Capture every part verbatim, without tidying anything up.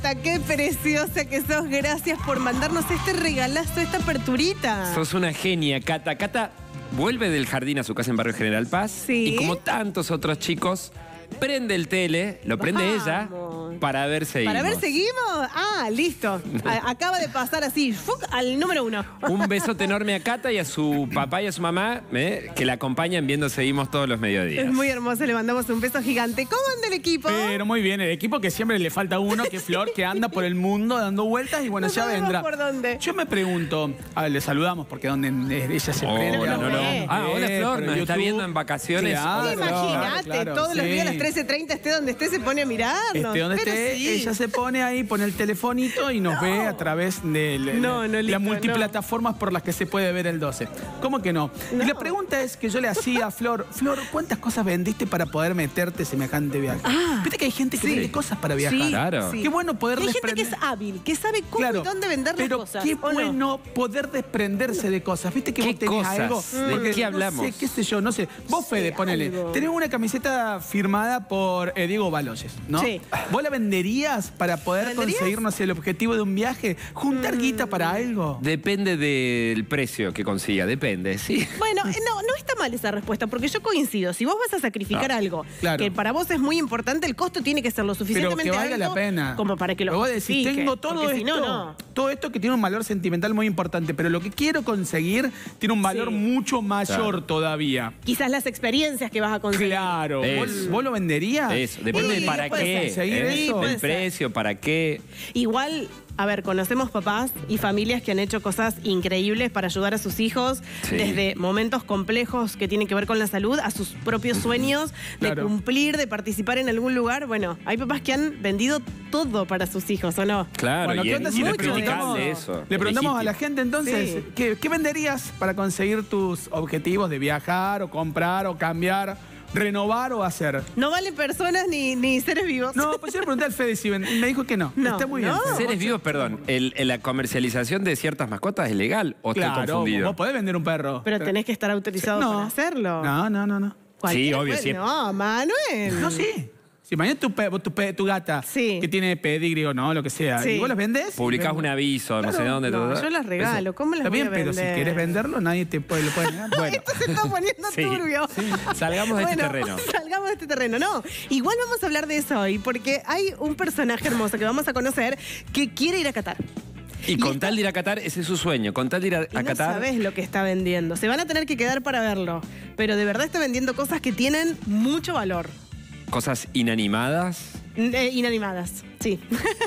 Cata, qué preciosa que sos. Gracias por mandarnos este regalazo, esta aperturita. Sos una genia, Cata. Cata vuelve del jardín a su casa en Barrio General Paz. Sí. Y como tantos otros chicos, prende el tele, lo prende Vamos. ella, para ver seguimos. ¿Para ver seguimos? Ah, listo. A- acaba de pasar así, ¡fuc! Al número uno. Un besote enorme a Cata y a su papá y a su mamá, ¿eh? que la acompañan viendo Seguimos todos los mediodías. Es muy hermoso, le mandamos un beso gigante. ¿Cómo anda el equipo? Pero muy bien, el equipo que siempre le falta uno, que es Flor, que anda por el mundo dando vueltas y bueno, No ya sabemos vendrá. por dónde. Yo me pregunto, a ver, le saludamos porque donde ella se Hola, prende. no, no. ve. Ah, hola Flor, Pero nos está YouTube. viendo en vacaciones. Claro, Hola, Flor. Imagínate, claro, todos los sí. días a las trece treinta, esté donde esté, se pone a mirarnos. Este, donde Pero esté, sí. ella se pone ahí, pone el telefonito y nos No. ve a través de la- No, no, listo, las multiplataformas por las que se puede ver el doce. ¿Cómo que no? No. Y la pregunta es que yo le hacía a Flor, Flor, ¿cuántas cosas vendiste para poder meterte semejante viaje? Ah, Viste que hay gente que sí. vende cosas para viajar. Sí, Claro. sí. Qué bueno poder Y hay gente que desprender- es hábil, que sabe cómo Claro, y dónde vender las pero cosas. qué ¿o no? bueno poder desprenderse de cosas. ¿Viste que ¿Qué vos tenés cosas? algo? ¿De Porque, qué no hablamos? sé, qué sé yo, no sé. Vos, Sí, Fede, ponele. algo. Tenés una camiseta firmada por eh, Diego Baloyes, ¿no? Sí. ¿Vos la venderías para poder ¿Venderías? conseguir, no sé, el objetivo de un viaje? ¿Juntar guita para algo? Depende del precio que consiga, depende, sí. Bueno, eh, no, no está mal esa respuesta, porque yo coincido. Si vos vas a sacrificar No, algo claro. que para vos es muy importante, el costo tiene que ser lo Pero suficientemente que valga alto la pena. como para que lo Pero vos decís, justifique, tengo todo porque esto, si no, no. todo esto que tiene un valor sentimental muy importante, pero lo que quiero conseguir tiene un valor Sí. mucho mayor Claro. todavía. Quizás las experiencias que vas a conseguir. Claro. Eso. ¿Vos, vos lo venderías? Eso, depende Sí, de para puede qué. ser. Seguir ¿eh? eso. puede El ser. precio, para qué. Igual, a ver, conocemos papás y familias que han hecho cosas increíbles para ayudar a sus hijos, Sí. desde momentos complejos que tienen que ver con la salud, a sus propios sueños, de Claro. cumplir, de participar en algún lugar. Bueno, hay papás que han vendido todo para sus hijos, ¿o no? Claro, Bueno, y ¿qué es onda si muy le preguntamos- criticable preguntamos, eso. le preguntamos a la legítimo. gente entonces, Sí. ¿qué, qué venderías para conseguir tus objetivos de viajar o comprar o cambiar, renovar o hacer? No valen personas ni, ni seres vivos. No, pues yo le pregunté al Fede si ven- me dijo que no. No, Está muy no. bien. Fede. Seres vivos, perdón, el, el- la comercialización de ciertas mascotas es legal o estoy Claro, confundido. vos podés vender un perro. Pero tenés que estar autorizado No. para hacerlo. No, no, no, no. Cualquiera Sí, obvio, puede- sí. No, Manuel. No, sí. Si mañana tu, pe- tu, pe- tu gata Sí. que tiene pedigrí o no, lo que sea, Sí. ¿y vos las vendés? Publicás un aviso, no sé Claro. dónde. No, todo. yo las regalo. ¿Cómo las Está voy bien, a pero si vender? querés venderlo, nadie te puede, lo puede negar. Bueno. Esto se está poniendo Sí. turbio. Salgamos de este Bueno, terreno. Salgamos de este terreno. No, igual vamos a hablar de eso hoy, porque hay un personaje hermoso que vamos a conocer que quiere ir a Qatar. Y Y con esta- tal de ir a Qatar, ese es su sueño. Con tal de ir a, Y a no Qatar. sabés lo que está vendiendo. Se van a tener que quedar para verlo. Pero de verdad está vendiendo cosas que tienen mucho valor. Cosas inanimadas. Eh, inanimadas, sí.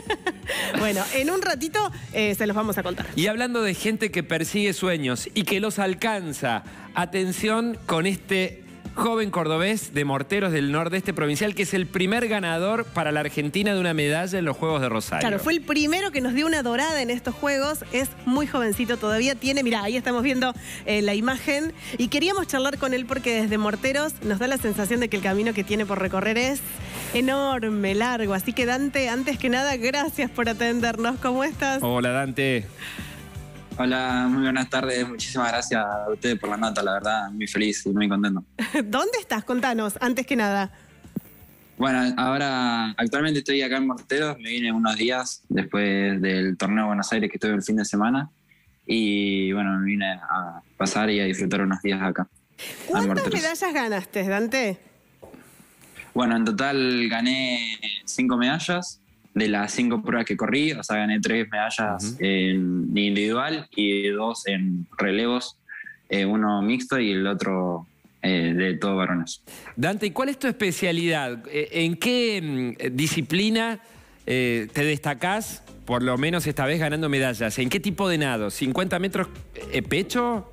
Bueno, en un ratito eh, se los vamos a contar. Y hablando de gente que persigue sueños y que los alcanza, atención con este joven cordobés de Morteros del Nordeste Provincial, que es el primer ganador para la Argentina de una medalla en los Juegos de Rosario. Claro, fue el primero que nos dio una dorada en estos juegos. Es muy jovencito todavía. Tiene, mirá, ahí estamos viendo eh, la imagen. Y queríamos charlar con él porque desde Morteros nos da la sensación de que el camino que tiene por recorrer es enorme, largo. Así que Dante, antes que nada, gracias por atendernos. ¿Cómo estás? Hola, Dante. Hola, muy buenas tardes. Muchísimas gracias a ustedes por la nota, la verdad, muy feliz y muy contento. ¿Dónde estás? Contanos, antes que nada. Bueno, ahora actualmente estoy acá en Morteros, me vine unos días después del torneo de Buenos Aires que estuve el fin de semana y bueno, me vine a pasar y a disfrutar unos días acá. en ¿Cuántas Morteros. medallas ganaste, Dante? Bueno, en total gané cinco medallas de las cinco pruebas que corrí, o sea, gané tres medallas Ujú. en individual y dos en relevos, eh, uno mixto y el otro eh, de todos varones. Dante, ¿y cuál es tu especialidad? Eh, ¿En qué mm, disciplina eh, te destacás, por lo menos esta vez ganando medallas? ¿En qué tipo de nado? ¿cincuenta metros eh, pecho?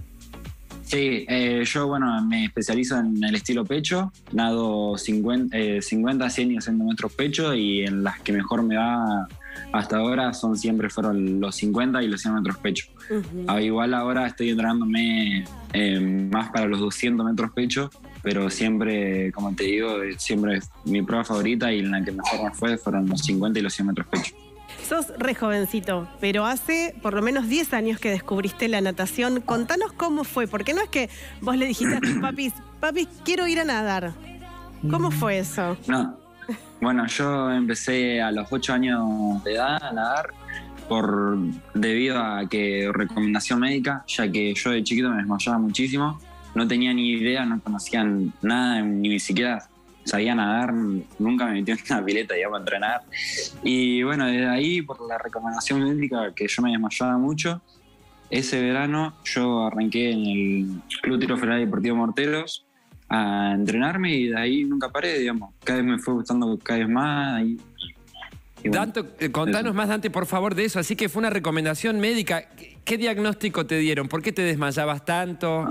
Sí, eh, yo bueno, me especializo en el estilo pecho, nado cincuenta, eh, cincuenta, cien y cien metros pecho y en las que mejor me va hasta ahora son siempre fueron los cincuenta y los cien metros pecho. Ujú. Ah, igual ahora estoy entrenándome eh, más para los doscientos metros pecho, pero siempre, como te digo, eh, siempre es mi prueba favorita y en la que mejor me fue fueron los cincuenta y los cien metros pecho. Sos re jovencito, pero hace por lo menos diez años que descubriste la natación. Contanos cómo fue, porque no es que vos le dijiste a tus papis, papis, quiero ir a nadar. ¿Cómo fue eso? No, Bueno, yo empecé a los ocho años de edad a nadar por, debido a que recomendación médica, ya que yo de chiquito me desmayaba muchísimo, no tenía ni idea, no conocía nada, ni siquiera sabía nadar, nunca me metí en una pileta, digamos, a entrenar. Y bueno, desde ahí, por la recomendación médica, que yo me desmayaba mucho, ese verano yo arranqué en el Club Tiro Federal Deportivo Morteros a entrenarme y de ahí nunca paré, digamos. Cada vez me fue gustando cada vez más. Y, y bueno, Dante, eh, contanos eso. más, Dante, por favor, de eso. Así que fue una recomendación médica. ¿Qué, qué diagnóstico te dieron? ¿Por qué te desmayabas tanto?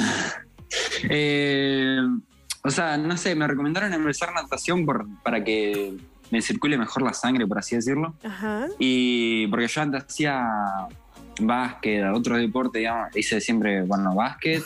Eh, o sea, no sé, me recomendaron empezar natación por, para que me circule mejor la sangre, por así decirlo. Ajá. Y porque yo antes hacía básquet, otro deporte, digamos, hice siempre, bueno, básquet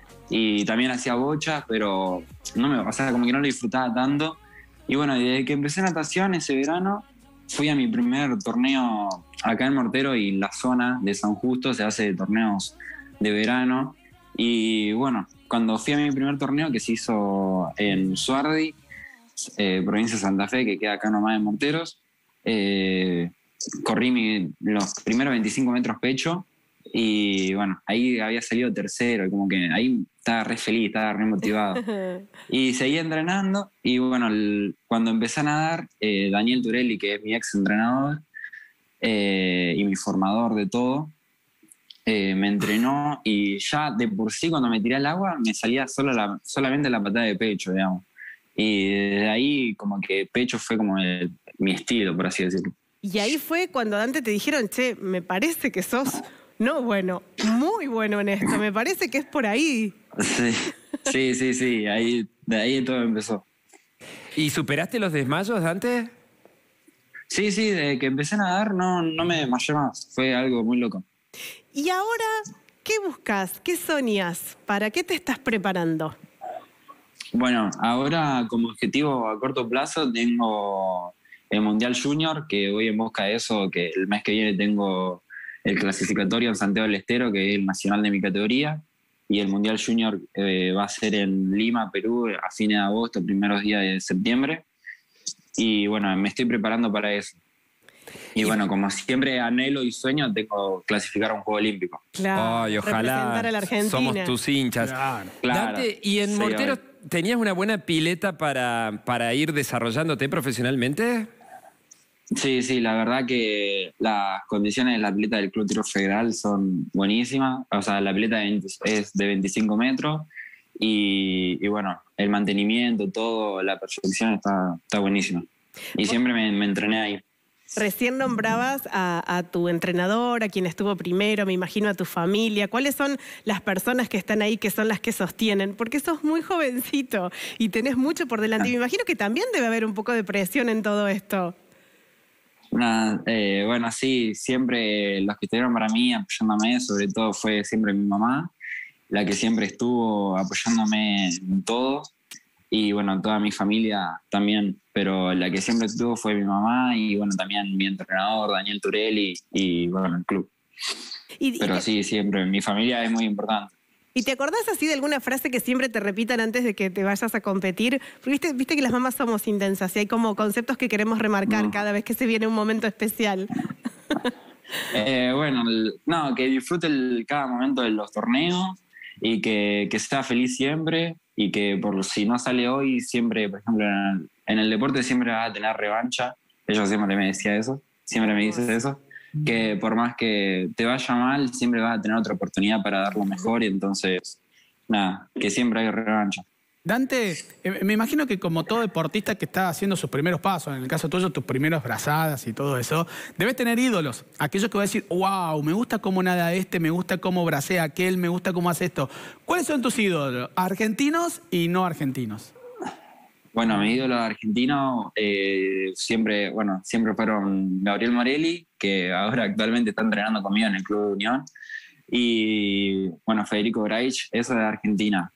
y también hacía bocha, pero no me, o sea, como que no lo disfrutaba tanto. Y bueno, desde que empecé natación ese verano, fui a mi primer torneo acá en Mortero y en la zona de San Justo se hace torneos de verano. Y bueno, cuando fui a mi primer torneo que se hizo en Suardi, eh, provincia de Santa Fe, que queda acá nomás en Morteros, eh, corrí mi, los primeros veinticinco metros pecho y bueno, ahí había salido tercero, y como que ahí estaba re feliz, estaba re motivado. Y seguí entrenando y bueno, el, cuando empecé a nadar, eh, Daniel Turelli, que es mi ex entrenador eh, y mi formador de todo, eh, me entrenó y ya de por sí cuando me tiré al agua me salía solo la, solamente la patada de pecho, digamos. Y de ahí como que pecho fue como el, mi estilo, por así decirlo. Y ahí fue cuando Dante te dijeron, che, me parece que sos, no bueno, muy bueno en esto, me parece que es por ahí. Sí, sí, sí, sí, ahí, de ahí todo empezó. ¿Y superaste los desmayos, Dante? Sí, sí, desde que empecé a nadar no, no me desmayé más, fue algo muy loco. Y ahora, ¿qué buscas? ¿Qué soñas? ¿Para qué te estás preparando? Bueno, ahora como objetivo a corto plazo tengo el Mundial Junior, que voy en busca de eso, que el mes que viene tengo el clasificatorio en Santiago del Estero, que es el nacional de mi categoría, y el Mundial Junior eh, va a ser en Lima, Perú, a fines de agosto, primeros días de septiembre. Y bueno, me estoy preparando para eso. Y bueno, como siempre anhelo y sueño, tengo clasificar a un Juego Olímpico. Claro, Ay, representar a la ojalá Argentina. somos tus hinchas. Claro. Claro. Dante, ¿y en Sí, Morteros obvio. tenías una buena pileta para, para ir desarrollándote profesionalmente? Sí, sí, la verdad que las condiciones de la pileta del Club Tiro Federal son buenísimas. O sea, la pileta es de veinticinco metros y, y bueno, el mantenimiento, todo, la perfección está, está buenísima. Y siempre me, me entrené ahí. Recién nombrabas a, a tu entrenador, a quien estuvo primero, me imagino a tu familia. ¿Cuáles son las personas que están ahí, que son las que sostienen? Porque sos muy jovencito y tenés mucho por delante. Y me imagino que también debe haber un poco de presión en todo esto. Una, eh, bueno, sí, siempre los que estuvieron para mí apoyándome, sobre todo fue siempre mi mamá, la que siempre estuvo apoyándome en todo. Y bueno, toda mi familia también, pero la que siempre estuvo fue mi mamá y bueno, también mi entrenador, Daniel Turelli, y bueno, el club. Y, y Pero te, sí, siempre, mi familia es muy importante. ¿Y te acordás así de alguna frase que siempre te repitan antes de que te vayas a competir? Porque viste, viste que las mamás somos intensas y hay como conceptos que queremos remarcar No. cada vez que se viene un momento especial. Eh, bueno, el- no, que disfrute el, cada momento de los torneos y que, que sea feliz siempre y que por si no sale hoy, siempre, por ejemplo, en el, en el deporte siempre vas a tener revancha. Ella siempre me decía eso, siempre me dice eso, que por más que te vaya mal, siempre vas a tener otra oportunidad para dar lo mejor y entonces, nada, que siempre hay revancha. Dante, eh, me imagino que como todo deportista que está haciendo sus primeros pasos, en el caso tuyo, tus primeros brazadas y todo eso, debes tener ídolos. Aquellos que vas a decir, wow, me gusta cómo nada este, me gusta cómo bracea aquel, me gusta cómo hace esto. ¿Cuáles son tus ídolos? Argentinos y no argentinos. Bueno, mis ídolos argentinos eh, siempre, bueno, siempre fueron Gabriel Morelli, que ahora actualmente está entrenando conmigo en el Club de Unión, y bueno, Federico Braich, eso de Argentina.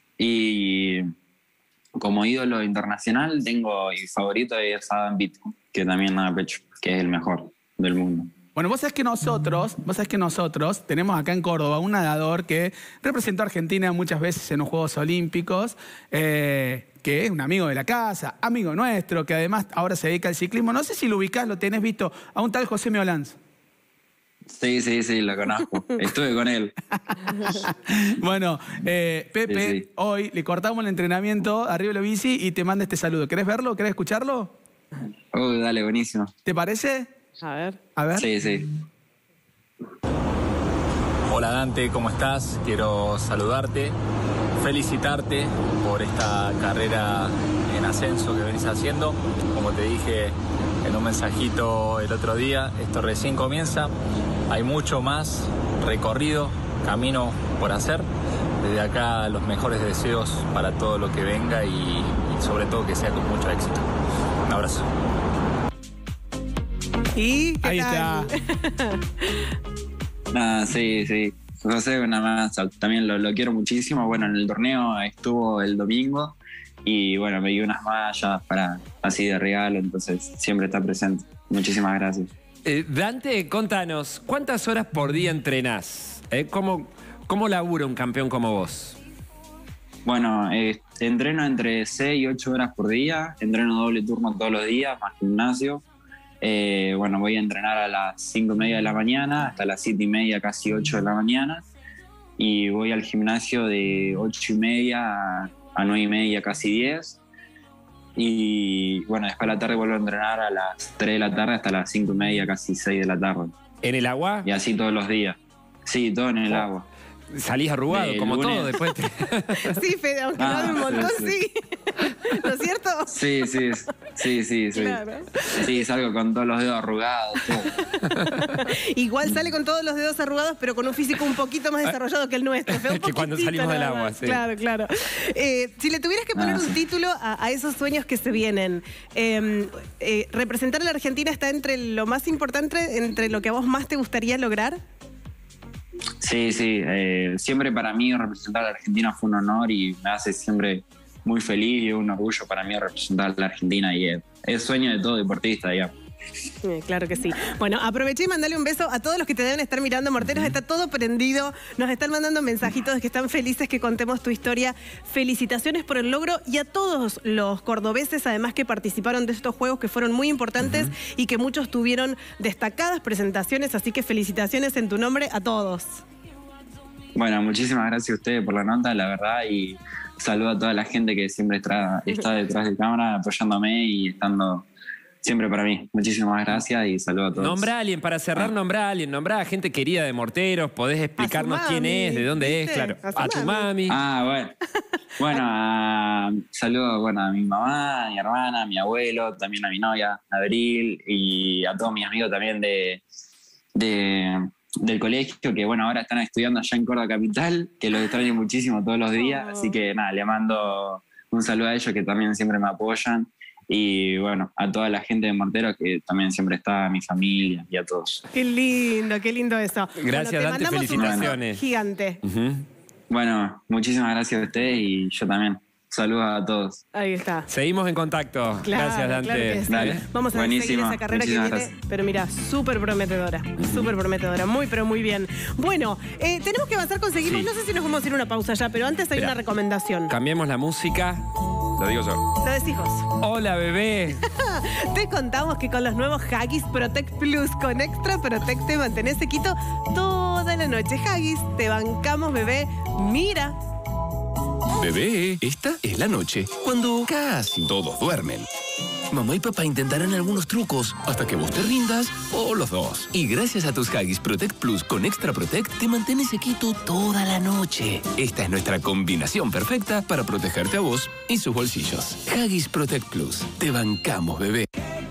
Y como ídolo internacional tengo, y favorito es Adam Bitt, que también nada pecho, que es el mejor del mundo. Bueno, vos sabés que nosotros, vos sabés que nosotros tenemos acá en Córdoba un nadador que representó a Argentina muchas veces en los Juegos Olímpicos, eh, que es un amigo de la casa, amigo nuestro, que además ahora se dedica al ciclismo. No sé si lo ubicás, lo tenés visto, a un tal José Meolanz. Sí, sí, sí, lo conozco. Estuve con él. Bueno, eh, Pepe, Sí, sí. hoy le cortamos el entrenamiento arriba de la bici y te manda este saludo. ¿Querés verlo? ¿Querés escucharlo? Uy, dale, buenísimo. ¿Te parece? A ver. A ver. Sí, sí. Hola Dante, ¿cómo estás? Quiero saludarte, felicitarte por esta carrera en ascenso que venís haciendo. Como te dije en un mensajito el otro día, esto recién comienza. Hay mucho más recorrido, camino por hacer. Desde acá los mejores deseos para todo lo que venga y, y sobre todo que sea con mucho éxito. Un abrazo. ¿Y qué Ahí tal? está. Nada, sí, sí. José, nada más, también lo, lo quiero muchísimo. Bueno, en el torneo estuvo el domingo y bueno, me dio unas mallas para así de regalo, entonces siempre está presente. Muchísimas gracias. Eh, Dante, contanos, ¿cuántas horas por día entrenás? Eh, ¿Cómo, ¿Cómo labura un campeón como vos? Bueno, eh, entreno entre seis y ocho horas por día, entreno doble turno todos los días, más gimnasio. Eh, bueno, voy a entrenar a las cinco y media de la mañana hasta las siete y media, casi ocho de la mañana. Y voy al gimnasio de ocho y media a, a nueve y media, casi diez. Y bueno, después de la tarde vuelvo a entrenar a las tres de la tarde hasta las cinco y media, casi seis de la tarde. ¿En el agua? Y así todos los días. Sí, todo en el Oh. agua. Salís arrugado, De como lunes. todo después. Te... Sí, Fede, aunque Ah, no de un montón, sí, sí. sí. ¿No es cierto? Sí, sí, sí, sí, sí. Claro. Sí, salgo con todos los dedos arrugados, todo. Igual sale con todos los dedos arrugados, pero con un físico un poquito más desarrollado que el nuestro. Fede, un Que cuando poquitito salimos del nada agua, más. sí. Claro, claro. Eh, si le tuvieras que poner Ah, un sí. título a, a esos sueños que se vienen, eh, eh, ¿representar a la Argentina está entre lo más importante, entre lo que a vos más te gustaría lograr? Sí, sí. eh, siempre para mí representar a la Argentina fue un honor y me hace siempre muy feliz y es un orgullo para mí representar a la Argentina y es, es sueño de todo deportista, digamos. Eh, claro que sí. Bueno, aproveché y mandale un beso a todos los que te deben estar mirando. Morteros está todo prendido. Nos están mandando mensajitos de que están felices que contemos tu historia. Felicitaciones por el logro y a todos los cordobeses, además, que participaron de estos juegos que fueron muy importantes y que muchos tuvieron destacadas presentaciones. Así que felicitaciones en tu nombre a todos. Bueno, muchísimas gracias a ustedes por la nota, la verdad, y saludo a toda la gente que siempre está, está detrás de cámara apoyándome y estando siempre para mí. Muchísimas gracias y saludo a todos. Nombra a alguien, para cerrar, nombra a alguien, nombra a gente querida de Morteros, podés explicarnos quién mami, es, de dónde es, ¿viste? claro. A su A tu mami. mami. Ah, bueno. Bueno, a- saludo bueno, a mi mamá, a mi hermana, a mi abuelo, también a mi novia, Abril, y a todos mis amigos también de, de- del colegio, que bueno, ahora están estudiando allá en Córdoba Capital, que los extraño muchísimo todos los días, Oh. así que nada, le mando un saludo a ellos que también siempre me apoyan, y bueno, a toda la gente de Morteros que también siempre está, a mi familia y a todos. Qué lindo, qué lindo eso. Gracias, Bueno, te Dante, mandamos un beso felicitaciones. gigante. Ujú. Bueno, muchísimas gracias a ustedes y yo también. Saludos a todos. Ahí está. Seguimos en contacto. Claro, Gracias, Dante. claro que sí. Dale. Vamos a seguir Buenísimo. esa carrera que Muchísimas viene, gracias. pero mira, súper prometedora, súper prometedora, muy pero muy bien. Bueno, eh, tenemos que avanzar con seguimos, Sí. no sé si nos vamos a ir a una pausa ya, pero antes hay Espera. una recomendación. Cambiemos la música. Lo digo yo. Lo decís vos. Hola, bebé. Te contamos que con los nuevos Haggis Protect Plus con Extra Protect te mantenés sequito toda la noche. Haggis, te bancamos, bebé. Mira. Bebé, esta es la noche, cuando casi todos duermen. Mamá y papá intentarán algunos trucos hasta que vos te rindas o los dos. Y gracias a tus Haggis Protect Plus con Extra Protect te mantienes sequito toda la noche. Esta es nuestra combinación perfecta para protegerte a vos y sus bolsillos. Haggis Protect Plus. Te bancamos, bebé.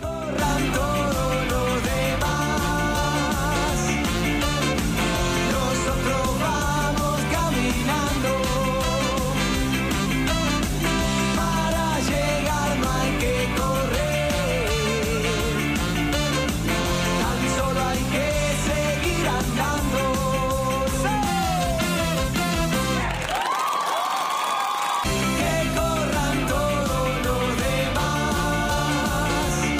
Nosotros vamos caminando, para llegar no hay que correr, tan solo hay que seguir andando. Que corran todos los demás.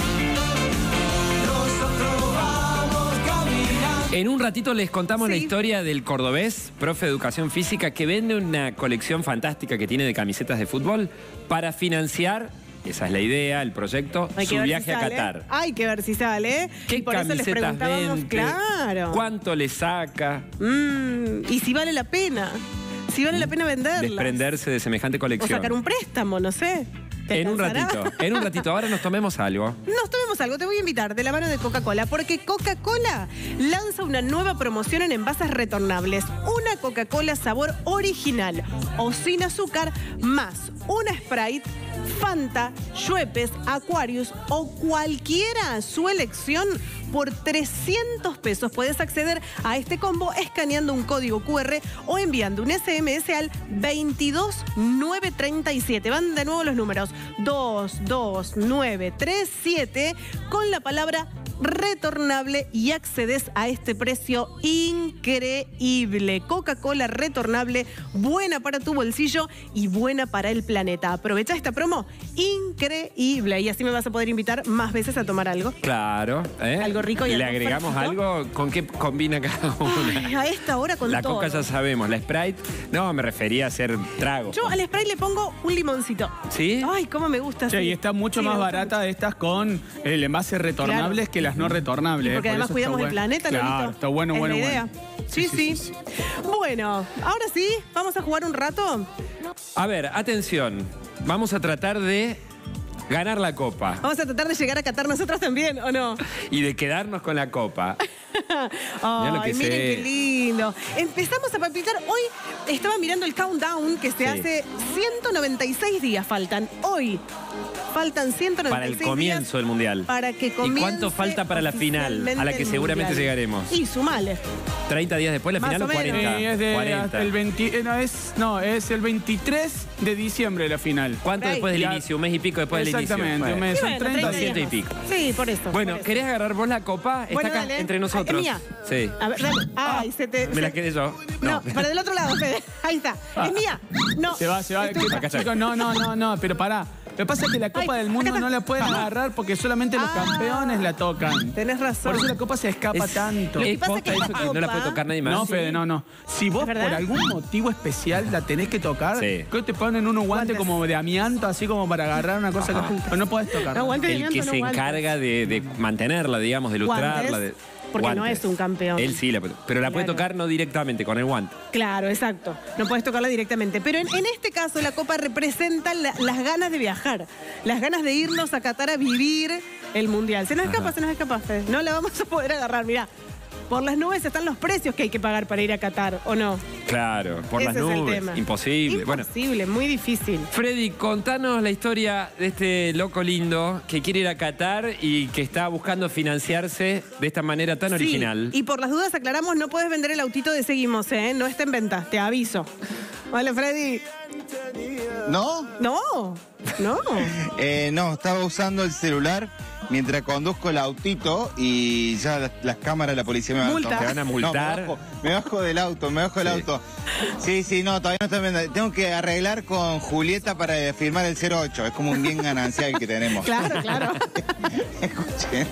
En un ratito les contamos Sí. la historia del cordobés, profe de educación física, que vende una colección fantástica que tiene de camisetas de fútbol para financiar, esa es la idea, el proyecto, Hay que su ver viaje si a sale. Qatar. Hay que ver si sale. ¿Qué Y por eso les camisetas preguntábamos, vende? claro. ¿Cuánto le saca? Mm, y si vale la pena. Si vale la pena venderlas. Desprenderse de semejante O colección. sacar un préstamo, no sé. ¿Te En un alcanzará? ratito, en un ratito. Ahora nos tomemos algo. Nos tomemos algo, te voy a invitar de la mano de Coca-Cola, porque Coca-Cola lanza una nueva promoción en envases retornables. Una Coca-Cola sabor original o sin azúcar, más una Sprite, Fanta, Schweppes, Aquarius o cualquiera su elección por trescientos pesos. Puedes acceder a este combo escaneando un código cu erre o enviando un ese eme ese al veintidós nueve treinta y siete. Van de nuevo los números dos dos nueve tres siete con la palabra retornable y accedes a este precio increíble. Coca-Cola retornable, buena para tu bolsillo y buena para el planeta. Aprovecha esta promo increíble y así me vas a poder invitar más veces a tomar algo. Claro. ¿eh? Algo rico y ¿Le algo agregamos fresquito. algo? ¿Con qué combina cada una? Ay, a esta hora con La todo. coca ya sabemos. La Sprite, no, me refería a hacer trago. Yo al spray le pongo un limoncito. ¿Sí? Ay, cómo me gusta. Che, sí. y está mucho Sí, más me gusta barata estas con el envase retornables Claro. que las no retornables. Porque ¿eh? Por además eso cuidamos está el bueno. planeta, Claro, Lolito. está bueno, Es bueno, la idea. bueno. Sí sí, Bueno, ahora sí, vamos a jugar un rato. A ver, atención. Vamos a tratar de ganar la copa Vamos a tratar de llegar a Qatar nosotros también, ¿o no? y de quedarnos con la copa. Mirá lo Ay, que miren sé. qué lindo. Empezamos a palpitar. Hoy estaba mirando el countdown que se Sí. hace ciento noventa y seis días faltan. Hoy faltan ciento noventa Para y el seis comienzo días del Mundial. para que ¿Y comience cuánto falta para la final, oficialmente a la que el seguramente Mundial? llegaremos? Y sumale. ¿treinta días después la Más final o o menos. cuarenta? Sí, es, de, cuarenta. el veinte, eh, no, es, no, es el veintitrés de diciembre la final. ¿Cuánto Ok. después del Ya- inicio? Un mes y pico después del inicio. Exactamente, un Bueno. mes. Y Son bueno, treinta, treinta ciento y días pico. más. Sí, por eso. Bueno, por eso. ¿querés agarrar vos la copa? Está Bueno, acá, dale. entre Ay, nosotros. es mía. Sí. A ver, dale. Ay, se te. Me se- la quedé yo. No, para del otro lado, Fede. Ahí está. Es mía. No. Se va, se va. Es tuya. Acá está. Chicos, no, no, no, no, pero pará. Lo que pasa es que la Copa Ay, del Mundo acá está. no la pueden agarrar porque solamente los Ah. campeones la tocan. Tenés razón. Por eso la Copa se escapa Es- tanto. Lo que Es pasa es posta que eso esta que no la puede copa- tocar nadie más. No, Fede, no, no. Si vos ¿Es verdad? por algún motivo especial la tenés que tocar, Sí. que te ponen unos guantes Guantes. como de amianto, así como para agarrar una cosa que pero no podés tocar. No, guantes de El amianto que no se guantes. encarga de, de mantenerla, digamos, de lustrarla. Guantes, de- porque no guantes. es un campeón. Él sí, la puede- pero la puede Claro. tocar no directamente, con el guante. Claro, exacto. No puedes tocarla directamente. Pero en, en este caso la copa representa la- las ganas de viajar, las ganas de irnos a Qatar a vivir el Mundial. Se nos escapa, se nos escapa, Fede. No la vamos a poder agarrar. Mirá, por las nubes están los precios que hay que pagar para ir a Qatar, ¿o no? Claro, por Ese las es el nubes. tema. Imposible. Bueno, Imposible, muy difícil. Freddy, contanos la historia de este loco lindo que quiere ir a Qatar y que está buscando financiarse de esta manera tan Sí, original. y por las dudas aclaramos, no puedes vender el autito de Seguimos, ¿eh? No está en venta, te aviso. Hola, Freddy. ¿No? No, no. Eh, no, estaba usando el celular mientras conduzco el autito y ya las, las cámaras de la policía me van Multa. a Te van a multar. No, me, bajo, me bajo del auto, me bajo del Sí. auto. Sí, sí, no, todavía no está en venta. Tengo que arreglar con Julieta para firmar el cero ocho. Es como un bien ganancial que tenemos. Claro, claro. Escuchen.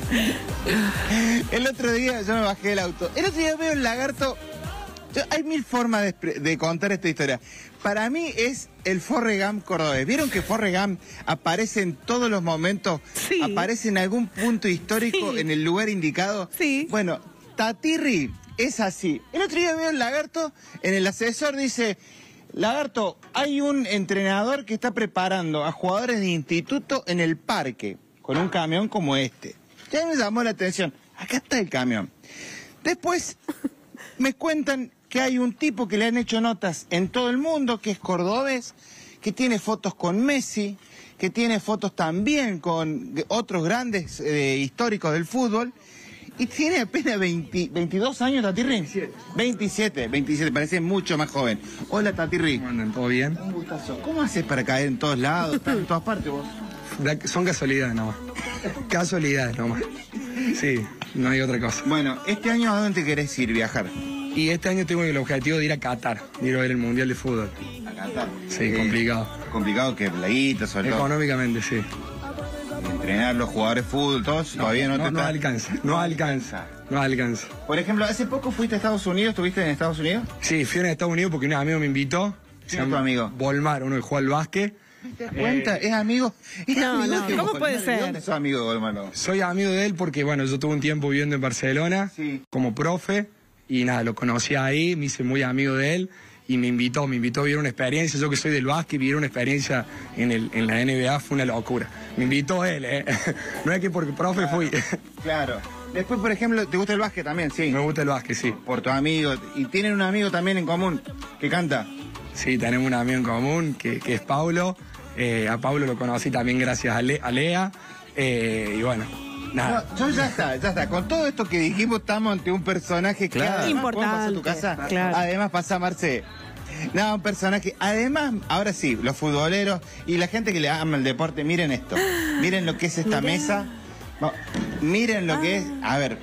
El otro día yo me bajé del auto. El otro día veo un lagarto. Yo- hay mil formas de, expre- de contar esta historia. Para mí es el Forrest Gump cordobés. ¿Vieron que Forrest Gump aparece en todos los momentos? Sí. Aparece en algún punto histórico, Sí. en el lugar indicado. Sí. Bueno, Tatirri es así. El otro día veo un lagarto, en el ascensor dice... Lagarto, hay un entrenador que está preparando a jugadores de instituto en el parque, con un camión como este. Ya me llamó la atención. Acá está el camión. Después me cuentan que hay un tipo que le han hecho notas en todo el mundo, que es cordobés, que tiene fotos con Messi, que tiene fotos también con otros grandes eh, históricos del fútbol. Y tiene apenas veinte, veintidós años, Tatirri. veintisiete. veintisiete, veintisiete, parece mucho más joven. Hola, Tatirri. ¿Cómo andan? ¿Todo bien? Un gustazo. ¿Cómo haces para caer en todos lados, estar en todas partes vos? Da- Son casualidades nomás. Casualidades nomás. Sí, no hay otra cosa. Bueno, este año ¿a dónde te querés ir viajar? Y este año tengo el objetivo de ir a Qatar, de ir a ver el Mundial de Fútbol. A Qatar. Sí, complicado. Complicado que la guita, sobre todo. Económicamente, sí. entrenar los jugadores de fútbol, todos, No, todavía no, no, te no está- alcanza, no alcanza, no alcanza. Por ejemplo, hace poco fuiste a Estados Unidos, ¿estuviste en Estados Unidos? Sí, fui a Estados Unidos porque un amigo me invitó. Se ¿Quién es tu llama amigo? Volmar, uno que juega al básquet. ¿Te das cuenta? ¿Es amigo? ¿Es No, amigo no, de ¿cómo Volmar? puede ¿De ser? dónde sos amigo de Volmar? No? Soy amigo de él porque, bueno, yo tuve un tiempo viviendo en Barcelona Sí. como profe y nada, lo conocí ahí, me hice muy amigo de él y me invitó, me invitó a vivir una experiencia. Yo que soy del básquet, vivir una experiencia en, el, en la N B A fue una locura. Me invitó él, ¿eh? No es que porque profe fui. Claro. Después, por ejemplo, ¿te gusta el básquet también? Sí. Me gusta el básquet, sí. Por tu amigo. ¿Y tienen un amigo también en común que canta? Sí, tenemos un amigo en común que, que es Paulo. Eh, a Paulo lo conocí también gracias a, Le- a Lea. Eh, y bueno, nada. No, yo ya está, ya está. Con todo esto que dijimos, estamos ante un personaje que Claro. además, ¿cómo pasa a tu Importante, casa? claro. Además pasa Marce. No, un personaje. Además, ahora sí, los futboleros y la gente que le ama el deporte, miren esto. Miren lo que es esta Mirá. mesa. No, miren lo que es. A ver.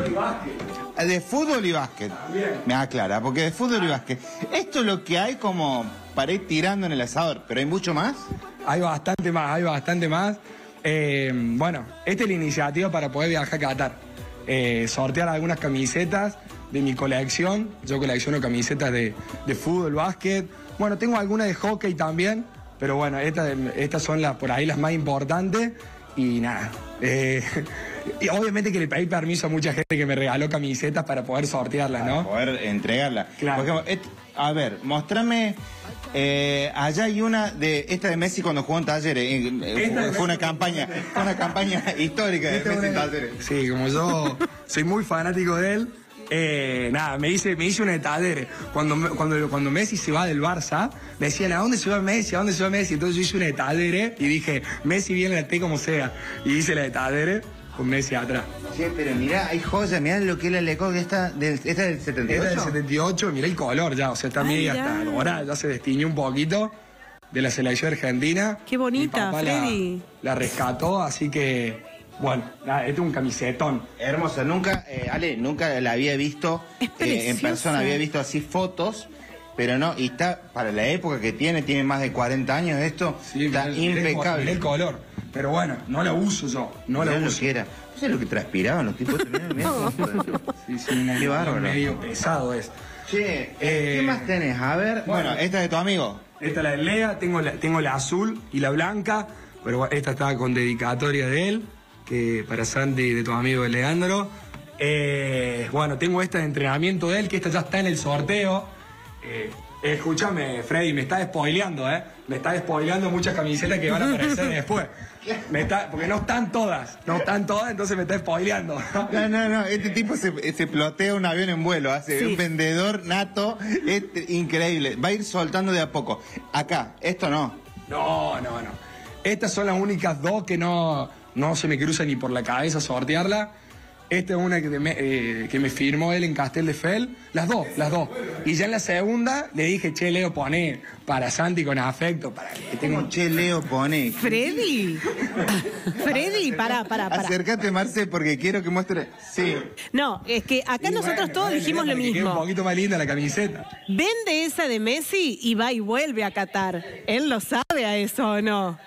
De fútbol y básquet. Me aclara, porque de fútbol y básquet. Esto es lo que hay como para ir tirando en el asador, pero hay mucho más. Hay bastante más, hay bastante más. Eh, bueno, esta es la iniciativa para poder viajar a Qatar. Eh, sortear algunas camisetas de mi colección. Yo colecciono camisetas de, de fútbol, básquet. Bueno, tengo algunas de hockey también, pero bueno, estas, estas son las por ahí las más importantes. Y nada. eh, y obviamente que le pedí permiso a mucha gente que me regaló camisetas para poder sortearlas, Para ¿no? poder entregarla. Claro. Por ejemplo, et- a ver, mostrame. eh, allá hay una de esta de Messi cuando jugó en Talleres. eh, eh, Esta de fue una Messi- campaña, fue una campaña histórica de Esta Messi en una- Talleres. Sí, como yo soy muy fanático de él, eh, nada, me hice, me hice una de Talleres. Cuando, me- cuando, cuando Messi se va del Barça, me decían, ¿a dónde se va Messi? ¿A dónde se va Messi? Entonces yo hice una de Talleres y dije, Messi viene la T como sea. Y hice la de Talleres con Messi atrás. Che, pero mirá, hay joyas, mirá lo que es la Lecoq, esta del, esta del setenta y ocho. Esta del setenta y ocho, mirá el color ya, o sea, está Ay, media mirá. hasta ahora, ya se destiñó un poquito de la selección argentina. Qué bonita, Mi papá la- Freddy. La, rescató, así que, bueno, nada, este es un camisetón. Hermosa, nunca, eh, Ale, nunca la había visto Es eh, en preciosa. persona, había visto así fotos, pero no, y está, para la época que tiene, tiene más de cuarenta años esto, Sí, está mirá el- mirá el co- impecable. mirá el color. Pero bueno, no la uso yo, no Mirá la lo uso. que era. ¿No sabes lo que transpiraban los tipos? Mirá, mirá cómo fue. Sí, sí, un Qué bárbaro. medio pesado es. Che, eh, Eh, ¿qué más tenés? A ver, bueno, bueno. esta es de tu amigo. Esta es la de Lea, tengo la, tengo la azul y la blanca, pero bueno, esta está con dedicatoria de él, que para Santi, de tu amigo Leandro. Eh, bueno, tengo esta de entrenamiento de él, que esta ya está en el sorteo. Eh, escúchame, Freddy, me está spoileando, ¿eh? Me está spoileando muchas camisetas que van a aparecer después. Me está, porque no están todas, no están todas, entonces me está spoileando. No, no, no, este tipo se, se plotea un avión en vuelo, hace Sí. un vendedor nato, es increíble. Va a ir soltando de a poco. Acá, esto no. No, no, no. Estas son las únicas dos que no, no se me cruzan ni por la cabeza sortearla. Esta es una que me, eh, que me firmó él en Castel de Fel. Las dos, las dos. Y ya en la segunda le dije, che, Leo, poné para Santi con afecto, para que tenga Como un... che, Leo, pone. Freddy. Freddy, pará, pará, pará. Acércate, Marce, porque quiero que muestre. Sí. No, es que acá Y nosotros bueno, todos bueno, dijimos para lo que quede un mismo. poquito más linda la camiseta. Vende esa de Messi y va y vuelve a Qatar. Él lo sabe a eso, ¿o no?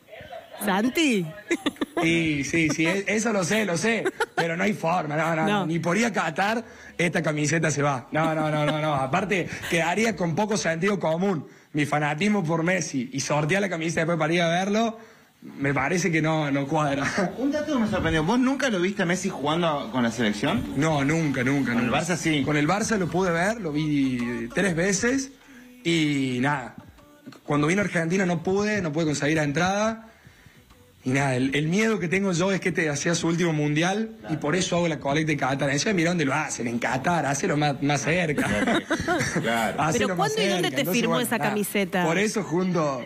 ¿Santi? Sí, sí, sí, e- eso lo sé, lo sé. Pero no hay forma, no, no, No. no. Ni por ir a Qatar, esta camiseta se va. No, no, no, no, no. Aparte, quedaría con poco sentido común. Mi fanatismo por Messi y sortear la camiseta después para ir a verlo, me parece que no, no cuadra. Un dato que me sorprendió. ¿Vos nunca lo viste a Messi jugando con la selección? No, nunca, nunca. Con el nunca. Barça sí. Con el Barça lo pude ver, lo vi tres veces y nada. Cuando vino a Argentina no pude, no pude conseguir la entrada. Y nada, el, el miedo que tengo yo es que este hacía su último mundial y por eso hago la colecta de Qatar. Encima mira dónde lo hacen, en Qatar, hacelo más, más cerca. Claro. Hacelo Pero más ¿cuándo y dónde cerca. te Entonces, firmó bueno, esa nada, camiseta? Por eso junto...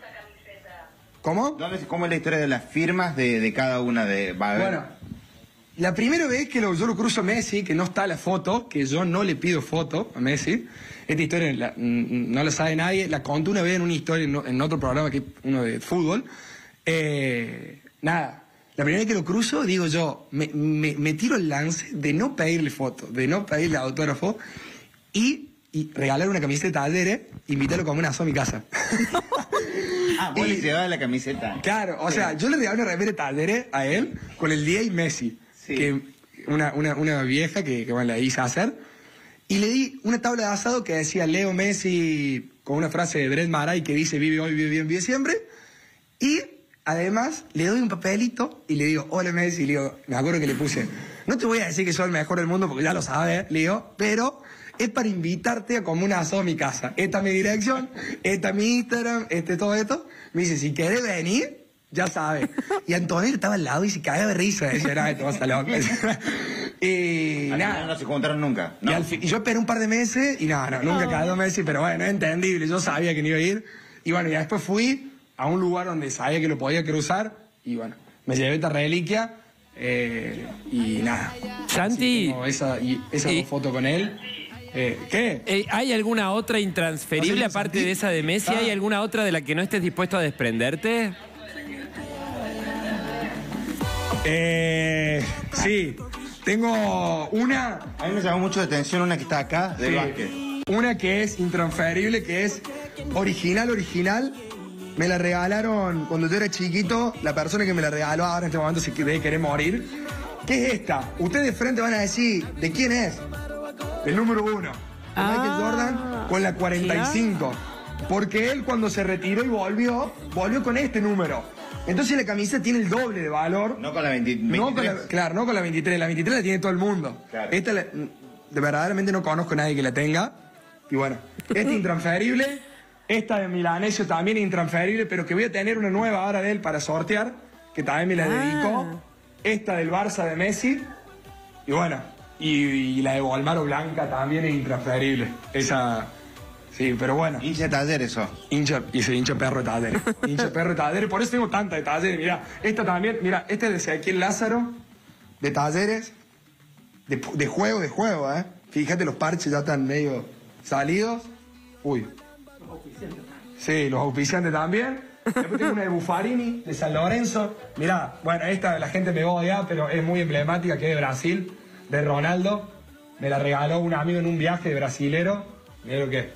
¿Cómo? ¿Dónde- ¿Cómo es la historia de las firmas de, de cada una de... Va a ver. Bueno, la primera vez que lo- yo lo cruzo a Messi, que no está la foto, que yo no le pido foto a Messi, esta historia la- mm, no la sabe nadie, la conté una vez en una historia, en, o- en otro programa, que es uno de fútbol. Eh, nada, la primera vez que lo cruzo, digo yo, me, me- me tiro el lance de no pedirle foto, de no pedirle autógrafo y, y regalar una camiseta de Talleres, invitarlo como un asado a mi casa. Ah, vos le llevabas la camiseta. Claro, o sea, yo le regalé una remera de Talleres a él con el día y Messi. Sí. Que una, una, una vieja que, que bueno, le hice hacer. Y le di una tabla de asado que decía Leo Messi con una frase de Brett Maray que dice vive hoy, vive bien, vive siempre. Y además le doy un papelito y le digo, hola Messi. Y le digo, me acuerdo que le puse, no te voy a decir que soy el mejor del mundo porque ya lo sabes, le digo, pero es para invitarte a comer un asado a mi casa. Esta es mi dirección, esta es mi Instagram, este todo esto. Me dice, si querés venir, ya sabes. Y Antonio estaba al lado y se cagaba de risa. Decía, no, esto va a estar loco. Y al nada. final no se juntaron nunca. ¿No? Y, al fin, y yo esperé un par de meses y no, no, nunca cada dos meses, pero bueno, es entendible. Yo sabía que no iba a ir. Y bueno, y después fui a un lugar donde sabía que lo podía cruzar. Y bueno, me llevé esta reliquia. Eh, y nada. Santi. Tengo esa, y esa y, foto con él. Eh, ¿Qué? Eh, ¿Hay alguna otra intransferible ¿No sé, aparte Santi? de esa de Messi? Ah. ¿Hay alguna otra de la que no estés dispuesto a desprenderte? Eh, sí, tengo una. A mí me llamó mucho la atención una que está acá, del Sí, básquet. una que es intransferible, que es original, original. Me la regalaron cuando yo era chiquito. La persona que me la regaló ahora en este momento se debe querer morir. ¿Qué es esta? Ustedes de frente van a decir, ¿de quién es? Del número uno. De Ah, Michael Jordan con la cuarenta y cinco. Porque él cuando se retiró y volvió, volvió con este número. Entonces la camisa tiene el doble de valor. No con la veinte, No con la, veintitrés. claro, no con la veintitrés. La veintitrés la tiene todo el mundo. Claro. Esta la- de verdaderamente no conozco a nadie que la tenga. Y bueno, esta es intransferible. Esta de Milanesio también es intransferible, pero que voy a tener una nueva ahora de él para sortear, que también me la Ah. dedicó. Esta del Barça de Messi. Y bueno, y, y la de Volmaro Blanca también es intransferible. Esa, sí, pero bueno. Hincha de Talleres eso. Hincha, y se hincha perro de Talleres. Hincha perro de Talleres, por eso tengo tanta de Talleres. Mirá, esta también, mira, esta es de Ezequiel Lázaro, de Talleres, de, de juego, de juego, ¿eh? Fíjate, los parches ya están medio salidos. Uy. Sí, los auspiciantes también. Después tengo una de Buffarini, de San Lorenzo. Mirá, bueno, esta la gente me odia, pero es muy emblemática, que es de Brasil, de Ronaldo. Me la regaló un amigo en un viaje de brasilero. Mirá lo que es.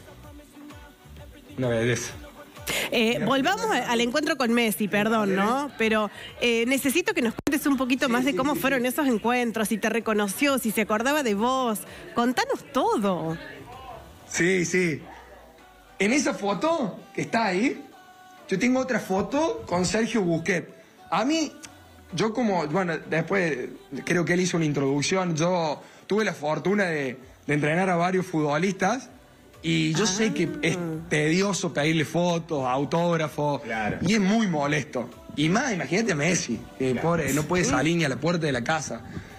Una belleza. Eh, volvamos a- al encuentro con Messi, perdón, ¿no? Pero eh, necesito que nos cuentes un poquito más de cómo fueron esos encuentros, si te reconoció, si se acordaba de vos. Contanos todo. Sí, sí. En esa foto que está ahí, yo tengo otra foto con Sergio Busquets. A mí, yo como, bueno, después creo que él hizo una introducción, yo tuve la fortuna de, de entrenar a varios futbolistas y yo sé que es tedioso pedirle fotos, autógrafos, Claro. y es muy molesto. Y más, imagínate a Messi, que pobre, no puede salir ni a la puerta de la casa.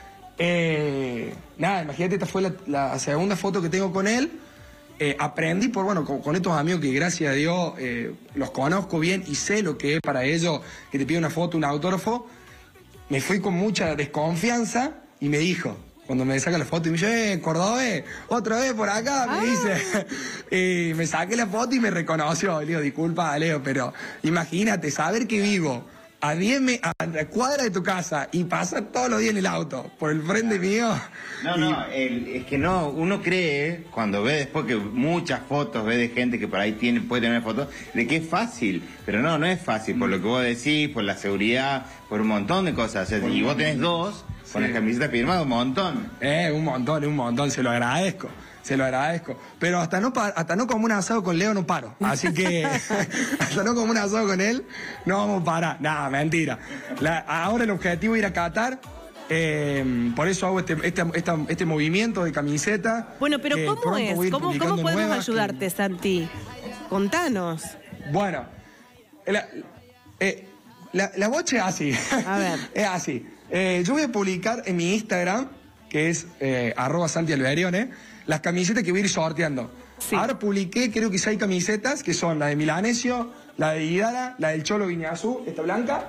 Eh, nada, imagínate, esta fue la, la segunda foto que tengo con él. Eh, aprendí por, bueno, con, con estos amigos que gracias a Dios eh, los conozco bien y sé lo que es para ellos que te pide una foto, un autógrafo. Me fui con mucha desconfianza y me dijo, cuando me saca la foto y me dice, eh, Cordobés, otra vez por acá, me dice. Y me saqué la foto y me reconoció. Y le digo, disculpa, Leo, pero imagínate, saber que vivo a diez me- a la cuadra de tu casa y pasar todos los días en el auto por el frente mío. No, y- no, el- es que no, uno cree, cuando ve después que muchas fotos, ve de gente que por ahí tiene, puede tener fotos, de que es fácil, pero no, no es fácil, por lo que vos decís, por la seguridad, por un montón de cosas. O sea, y vos tenés dos, con Sí. la camiseta firmada, un montón. Eh, un montón, un montón, se lo agradezco, se lo agradezco. Pero hasta no pa- hasta no como un asado con Leo no paro. Así que hasta no como un asado con él, no vamos a parar. Nada, mentira. La- ahora el objetivo es ir a Qatar. eh, por eso hago este, este, esta- este movimiento de camiseta. Bueno, pero que ¿cómo pronto voy a es? ir ¿Cómo, publicando cómo podemos nuevas que- ayudarte, Santi? Contanos. Bueno, la, eh, la, la bocha es así. A ver. Es así. Eh, yo voy a publicar en mi Instagram, que es eh, arroba Santi Alberione, las camisetas que voy a ir sorteando. Sí. Ahora publiqué, creo que seis camisetas, que son la de Milanesio, la de Idara, la del Cholo Guiñazú, esta blanca.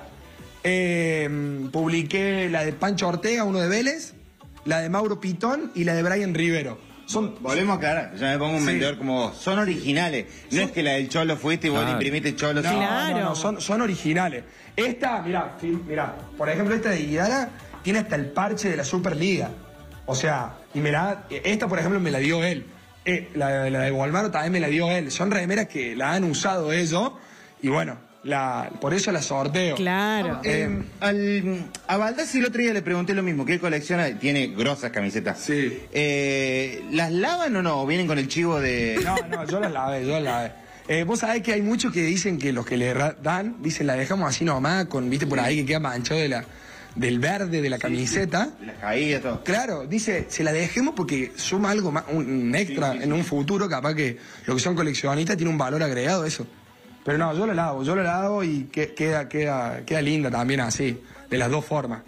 Eh, publiqué la de Pancho Ortega, uno de Vélez, la de Mauro Pitón y la de Brian Rivero. Son, Volvemos a aclarar, yo me pongo un Sí. vendedor como vos. Son originales. No es que la del Cholo fuiste y vos le Claro. imprimiste Cholo. No, sí. Claro. no, no, son, son originales. Esta, mirá, fil- mirá, por ejemplo, esta de Idara tiene hasta el parche de la Superliga. O sea, y me la, esta, por ejemplo, me la dio él. Eh, la, la de Volmaro también me la dio él. Son remeras que la han usado ellos. Y bueno, la, por eso la sorteo. Claro. Eh, al, a Baldassi el otro día le pregunté lo mismo, que él colecciona, tiene grosas camisetas. Sí. Eh, ¿Las lavan o no? ¿O vienen con el chivo de...? No, no, yo las lavé, yo las lavé. Eh, vos sabés que hay muchos que dicen que los que le dan, dicen la dejamos así nomás, con, viste, por ahí que queda manchado de la, del verde de la camiseta. Las caídas, todo. Claro, dice, se la dejemos porque suma algo más, un extra sí, sí, sí. en un futuro, capaz que lo que son coleccionistas tiene un valor agregado eso. Pero no, yo lo lavo, yo lo lavo y que, queda, queda, queda linda también así, de las dos formas.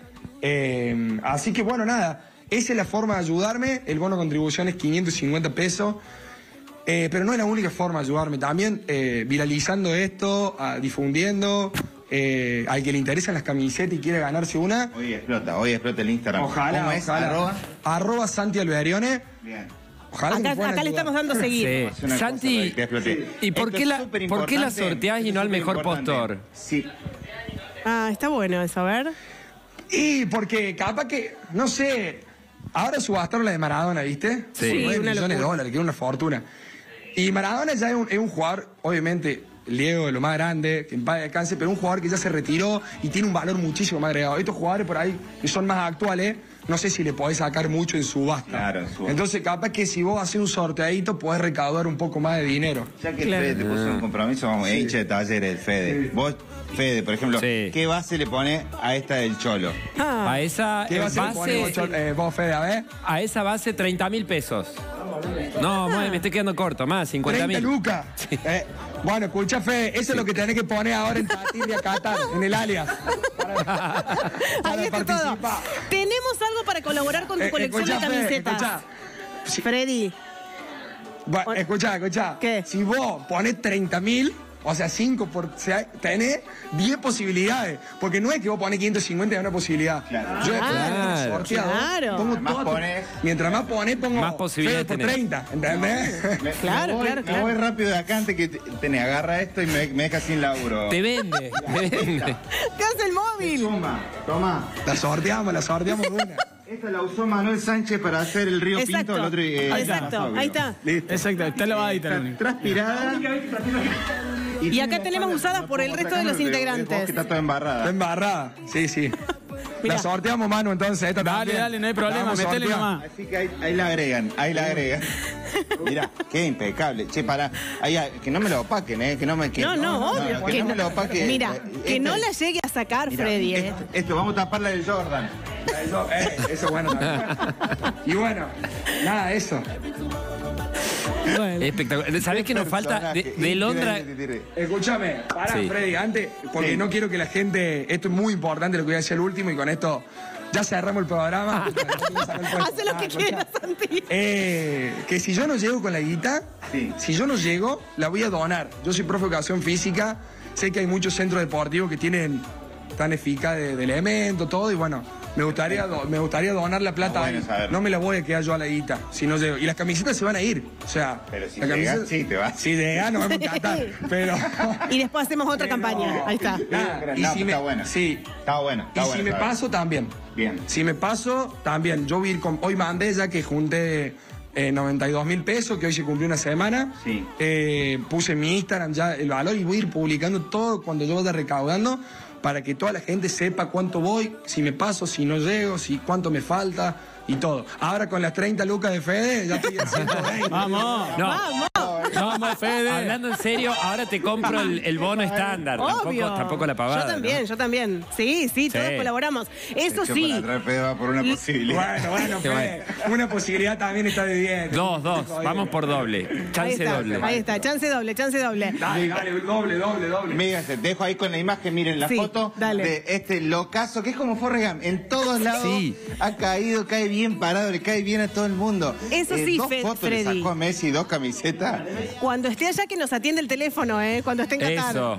Eh, así que bueno, nada, esa es la forma de ayudarme, el bono de contribución es quinientos cincuenta pesos. Eh, pero no es la única forma de ayudarme. También eh, viralizando esto, uh, difundiendo. Eh, al que le interesan las camisetas y quiere ganarse una. Hoy explota, hoy explota el Instagram. Ojalá, ¿Cómo es? ojalá. Arroba, arroba Santi Alvearione. Bien. Ojalá acá acá le estamos dando seguir. Sí. Santi, sí. ¿y por qué, la, por qué la sorteás y no al mejor postor? Sí. Ah, está bueno eso, a ver. Y porque capaz que, no sé, ahora subastaron la de Maradona, ¿viste? Sí. nueve millones de dólares, que es una fortuna. Y Maradona ya es un, es un jugador, obviamente, el Diego es lo más grande, que en paz descanse, pero un jugador que ya se retiró y tiene un valor muchísimo más agregado. Estos jugadores por ahí, que son más actuales, no sé si le podés sacar mucho en subasta. Claro, en subasta. Entonces, capaz que si vos haces un sorteadito, podés recaudar un poco más de dinero. Ya que el Claro. Fede te puso un compromiso, vamos, sí. hincha de talleres, el Fede. Sí. Vos, Fede, por ejemplo, Sí. ¿qué base le pone a esta del Cholo? Ah, A esa ¿Qué eh, base le ponemos, base, eh, vos, Fede, a ver? a esa base treinta mil pesos. No, me estoy quedando corto, más, cincuenta treinta mil. lucas. Eh, bueno, escucha, Fede, eso sí. es lo que tenés que poner ahora en Tatir de Qatar, en el alias. Para, para ahí está todo. Tenemos algo para colaborar con tu Eh, colección escuchá, de Fede, camisetas. escuchá. Sí. Freddy. Bueno, escuchá, escuchá. ¿Qué? Si vos ponés treinta mil, o sea, cinco por. O sea, tenés diez posibilidades. Porque no es que vos ponés quinientos cincuenta y hay una posibilidad. Claro. Yo Claro. sorteado, Claro. pongo Mientras todo. más ponés- Mientras más ponés, pongo. Más posibilidades Fede por tenés. treinta, ¿entendés? Me, Claro, me voy, claro, me claro. voy rápido de acá antes que te, te agarra esto y me, me deja sin laburo. Te vende, te vende. ¿Qué hace el móvil? Toma, toma. La sorteamos, la sorteamos de una. Esta la usó Manuel Sánchez para hacer el Río Exacto. Pinto. El otro, eh, Exacto, dinosaurio. ahí está. Listo. Exacto, está lavadita. Está Luni. transpirada. Y acá tenemos usadas por el resto de los integrantes. Que está toda Está embarrada. embarrada. Sí, sí. Mirá. La sorteamos, Manu, entonces. Esta Dale, también. dale, no hay La problema, vamos a metele sortear. nomás. Así que ahí, ahí la agregan, ahí la agregan. Mirá, qué impecable. Che, pará. Ahí, ah, que no me lo opaquen, ¿eh? Que no me, que, No, no, obvio. que no me lo opaquen. Mira, Eh, que esta- no la llegue a sacar, Mirá, Freddy, ¿eh? Esto, esto, vamos a taparla del Jordan. Eso, eh, eso es bueno también. Y bueno, nada, eso. Bueno. Espectacular. ¿Sabés qué nos falta? De, de Londra. Escúchame, pará, Sí. Freddy, antes, porque Sí. no quiero que la gente. Esto es muy importante lo que voy a decir al último y con esto ya cerramos el programa. Hace lo que Ah, quieras, escuchá. Santi. Eh, que si yo no llego con la guita, Sí. si yo no llego, la voy a donar. Yo soy profe de educación física, sé que hay muchos centros deportivos que tienen tan eficaz de, de elementos, todo, y bueno, me gustaría, do- me gustaría donar la plata Ah, bueno ahí. saberlo. No me la voy a quedar yo a la guita, si no llego. Y las camisetas se van a ir, o sea... Pero si la llegas, camiseta- sí, te vas. Si llegas, nos vamos a encantar, pero... Y después hacemos otra campaña. Ahí está. Nada, y No, si pero me, está bueno. Sí. Está bueno, está y bueno, si me está bueno. paso, también. Bien. Si me paso, también. Yo voy a ir con... Hoy mandé ya que junté eh, noventa y dos mil pesos, que hoy se cumplió una semana. Sí. Eh, puse en mi Instagram ya el valor y voy a ir publicando todo cuando yo vaya recaudando para que toda la gente sepa cuánto voy, si me paso, si no llego, si cuánto me falta y todo. Ahora con las treinta lucas de Fede, ya estoy en ciento veinte. Vamos. No. ¡Vamos! Vamos, Fede. Hablando en serio, ahora te compro el, el bono estándar. Obvio. Tampoco, tampoco la pavada. Yo también, ¿no? yo también. Sí, sí, todos Sí. colaboramos. Eso Hecho sí. Para traer pedo va por una posibilidad. Bueno, bueno, Fede, una posibilidad también está de bien. Dos, dos. Vamos por doble. Ahí Chance está, doble. ahí está. Chance doble, chance doble. Dale, dale, doble, doble, doble. Mira, te dejo ahí con la imagen, miren la Sí, foto dale. de este locazo, que es como Forrest Gump. En todos lados Sí. ha caído, cae bien parado, le cae bien a todo el mundo. Eso sí, dos Fe- fotos le Freddy. sacó a Messi, dos camisetas. Cuando esté allá que nos atiende el teléfono, ¿eh? Cuando esté en Qatar. Eso.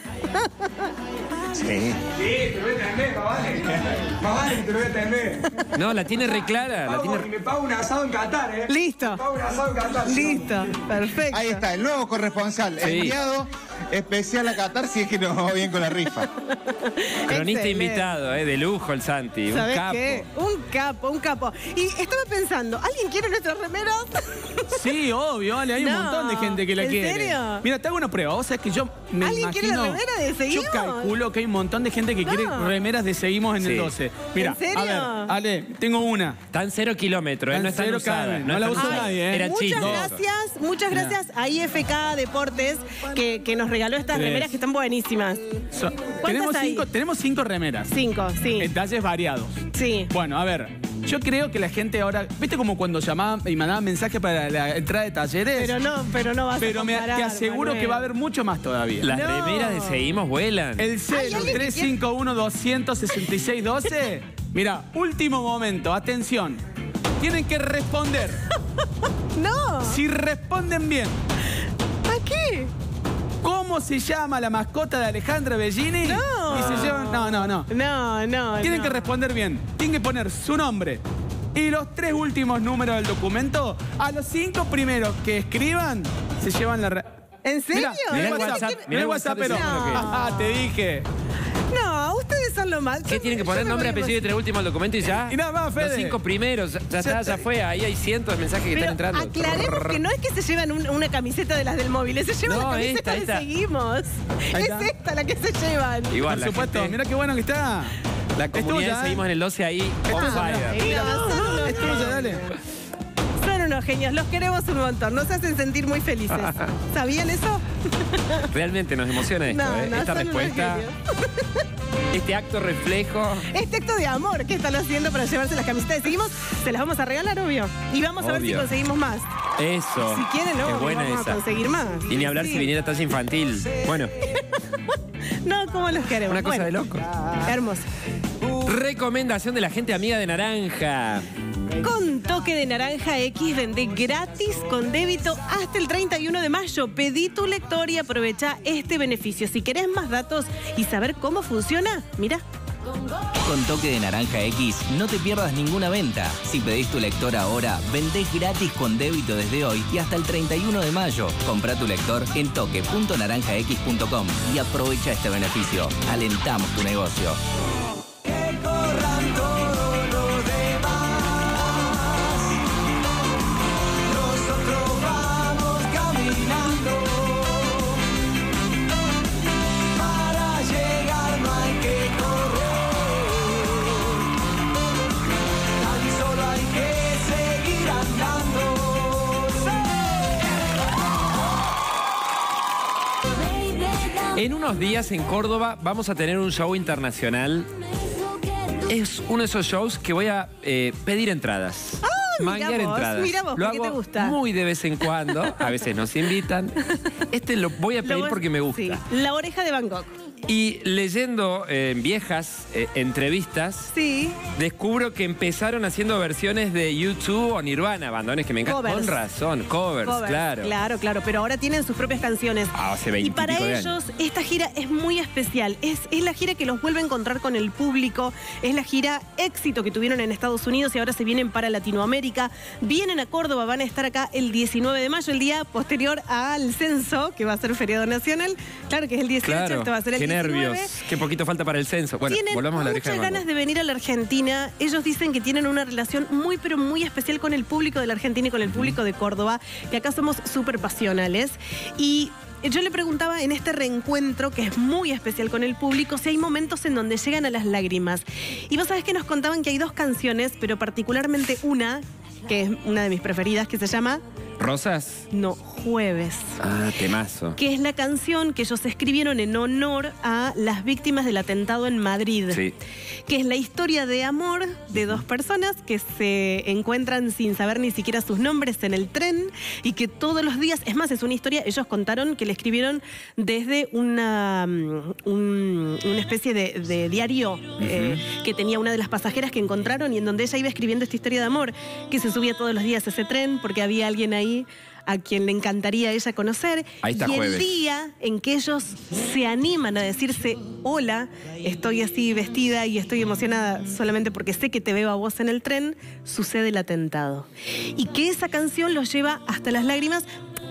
Sí. Sí, te lo voy a atender, más vale. Más vale, te lo voy a atender. No, la tiene re clara. La Pago, tiene... y me pago un asado en Qatar, ¿eh? Listo. Me pago un asado en Qatar. Listo. Perfecto. Ahí está, el nuevo corresponsal Sí. enviado especial a Qatar si es que nos va bien con la rifa. Cronista Excelente. invitado, eh, de lujo el Santi. Un ¿Sabés capo. qué? Un capo, un capo. Y estaba pensando, ¿alguien quiere nuestras remeras? Sí, obvio, vale, hay un No, montón de gente que la ¿en quiere. serio? Mira, te hago una prueba. Vos sabés que yo me ¿Alguien quiere imagino... la remera de Seguimos? Yo calculo que hay un montón de gente que No. quiere remeras de Seguimos en Sí. el doce. Mira, ¿En serio? a ver, Ale, tengo una. Están cero kilómetros, eh, Están no están cero usadas. kilómetros, no la están usó usadas. nadie, eh. Era Muchas chiste eso. gracias, muchas gracias a I F K Deportes que, que nos regaló estas Tres. remeras que están buenísimas. So- tenemos, hay? cinco, tenemos cinco remeras. Cinco, sí. En talles variados. Sí. Bueno, a ver, yo creo que la gente ahora... ¿Viste como cuando llamaban y mandaban mensajes para la entrada de talleres? Pero no, pero no vas Pero a me, comparar, te aseguro Manuel. que va a haber mucho más todavía. Las No. remeras de Seguimos vuelan. El ¿Hay cero alguien que tres cinco uno dos seis seis uno dos. Mira, último momento, atención. Tienen que responder. No. Si responden bien, ¿A qué? ¿cómo se llama la mascota de Alejandra Bellini? No. Y se llevan. No, no, no. No, no. Tienen no. que responder bien. Tienen que poner su nombre y los tres últimos números del documento. A los cinco primeros que escriban, se llevan la... re- ¿En serio? Mirá, mirá el Mirá el WhatsApp, WhatsApp, mirá el WhatsApp, pero... ese número que es. Ah, te dije. No, ustedes son lo más. ¿Qué Yo- tienen que yo poner? me Nombre, voy a- apellido y tres últimos del documento y ya. Y nada más, Fede. Los cinco primeros, ya está, ya fue. Ahí hay cientos de mensajes que Pero están entrando. aclaremos que no es que se llevan un- una camiseta de las del móvil, se llevan No, la camiseta esta, de esta. Seguimos. Ahí Es está. esta la que se llevan. Igual, Por la supuesto, gente- mira qué bueno que está. La Es comunidad tuya, de ¿eh? Seguimos en el doce ahí on tuya, fire. Mira, son unos Es tuya, genios. dale. Son unos genios, los queremos un montón, nos hacen sentir muy felices. ¿Sabían eso? Realmente nos emociona esto, No, ¿eh? no, Esta son unos respuesta, genios. este acto reflejo. Este acto de amor que están haciendo para llevarse las camisetas de Seguimos, se las vamos a regalar, obvio. Y vamos a ver si Obvio. conseguimos más. Eso. Si quieren, no, es buena vamos esa. a conseguir más. Y ni hablar Sí. si viniera talla infantil. Bueno, No, ¿cómo los queremos? una cosa Bueno, de loco. hermoso. Recomendación de la gente amiga de Naranja. Con toque de naranja X, vende gratis con débito hasta el treinta y uno de mayo. Pedí tu lector y aprovecha este beneficio. Si querés más datos y saber cómo funciona, mira. Con toque de naranja X, no te pierdas ninguna venta. Si pedís tu lector ahora, vendés gratis con débito desde hoy y hasta el treinta y uno de mayo. Compra tu lector en toque punto naranja x punto com y aprovecha este beneficio. Alentamos tu negocio. Que corran todo lo demás. Nosotros vamos caminando. Para llegar no hay que correr. Tan solo hay que seguir andando. En unos días en Córdoba vamos a tener un show internacional. Es uno de esos shows que voy a eh, pedir entradas. Ah, mira Manguear vos, entradas. mira vos, lo ¿por qué hago te gusta? muy de vez en cuando. A veces nos invitan. Este lo voy a Lo pedir vas- porque me gusta. sí, la oreja de Bangkok. Y leyendo eh, viejas eh, entrevistas, Sí. descubro que empezaron haciendo versiones de YouTube o Nirvana, bandones que me encantan. Covers. Con razón, covers, Covers, claro. Claro, claro, pero ahora tienen sus propias canciones. Ah, hace y veinte para y pico de ellos, años. esta gira es muy especial. Es, es la gira que los vuelve a encontrar con el público. Es la gira éxito que tuvieron en Estados Unidos y ahora se vienen para Latinoamérica. Vienen a Córdoba, van a estar acá el diecinueve de mayo, el día posterior al censo, que va a ser feriado nacional. Claro que es el dieciocho, Claro, esto va a ser el qué diecinueve. nervios, qué poquito falta para el censo. Bueno, Tienen volvamos a la oreja muchas de Bangkok. ganas de venir a la Argentina. Ellos dicen que tienen una relación muy, pero muy especial con el público de la Argentina y con el público de Córdoba, que acá somos súper pasionales. Y yo le preguntaba en este reencuentro, que es muy especial con el público, si hay momentos en donde llegan a las lágrimas. Y vos sabés que nos contaban que hay dos canciones, pero particularmente una, que es una de mis preferidas, que se llama ¿Rosas? No, Jueves. Ah, temazo. Que es la canción que ellos escribieron en honor a las víctimas del atentado en Madrid. Sí. Que es la historia de amor de dos personas que se encuentran sin saber ni siquiera sus nombres en el tren y que todos los días, es más, es una historia, ellos contaron que le escribieron desde una, um, un- una especie de, de diario eh, que tenía una de las pasajeras que encontraron y en donde ella iba escribiendo esta historia de amor, que se subía todos los días a ese tren porque había alguien ahí a quien le encantaría a ella conocer. Ahí está y el Jueves. día en que ellos se animan a decirse, hola, estoy así vestida y estoy emocionada solamente porque sé que te veo a vos en el tren, sucede el atentado. Y que esa canción los lleva hasta las lágrimas,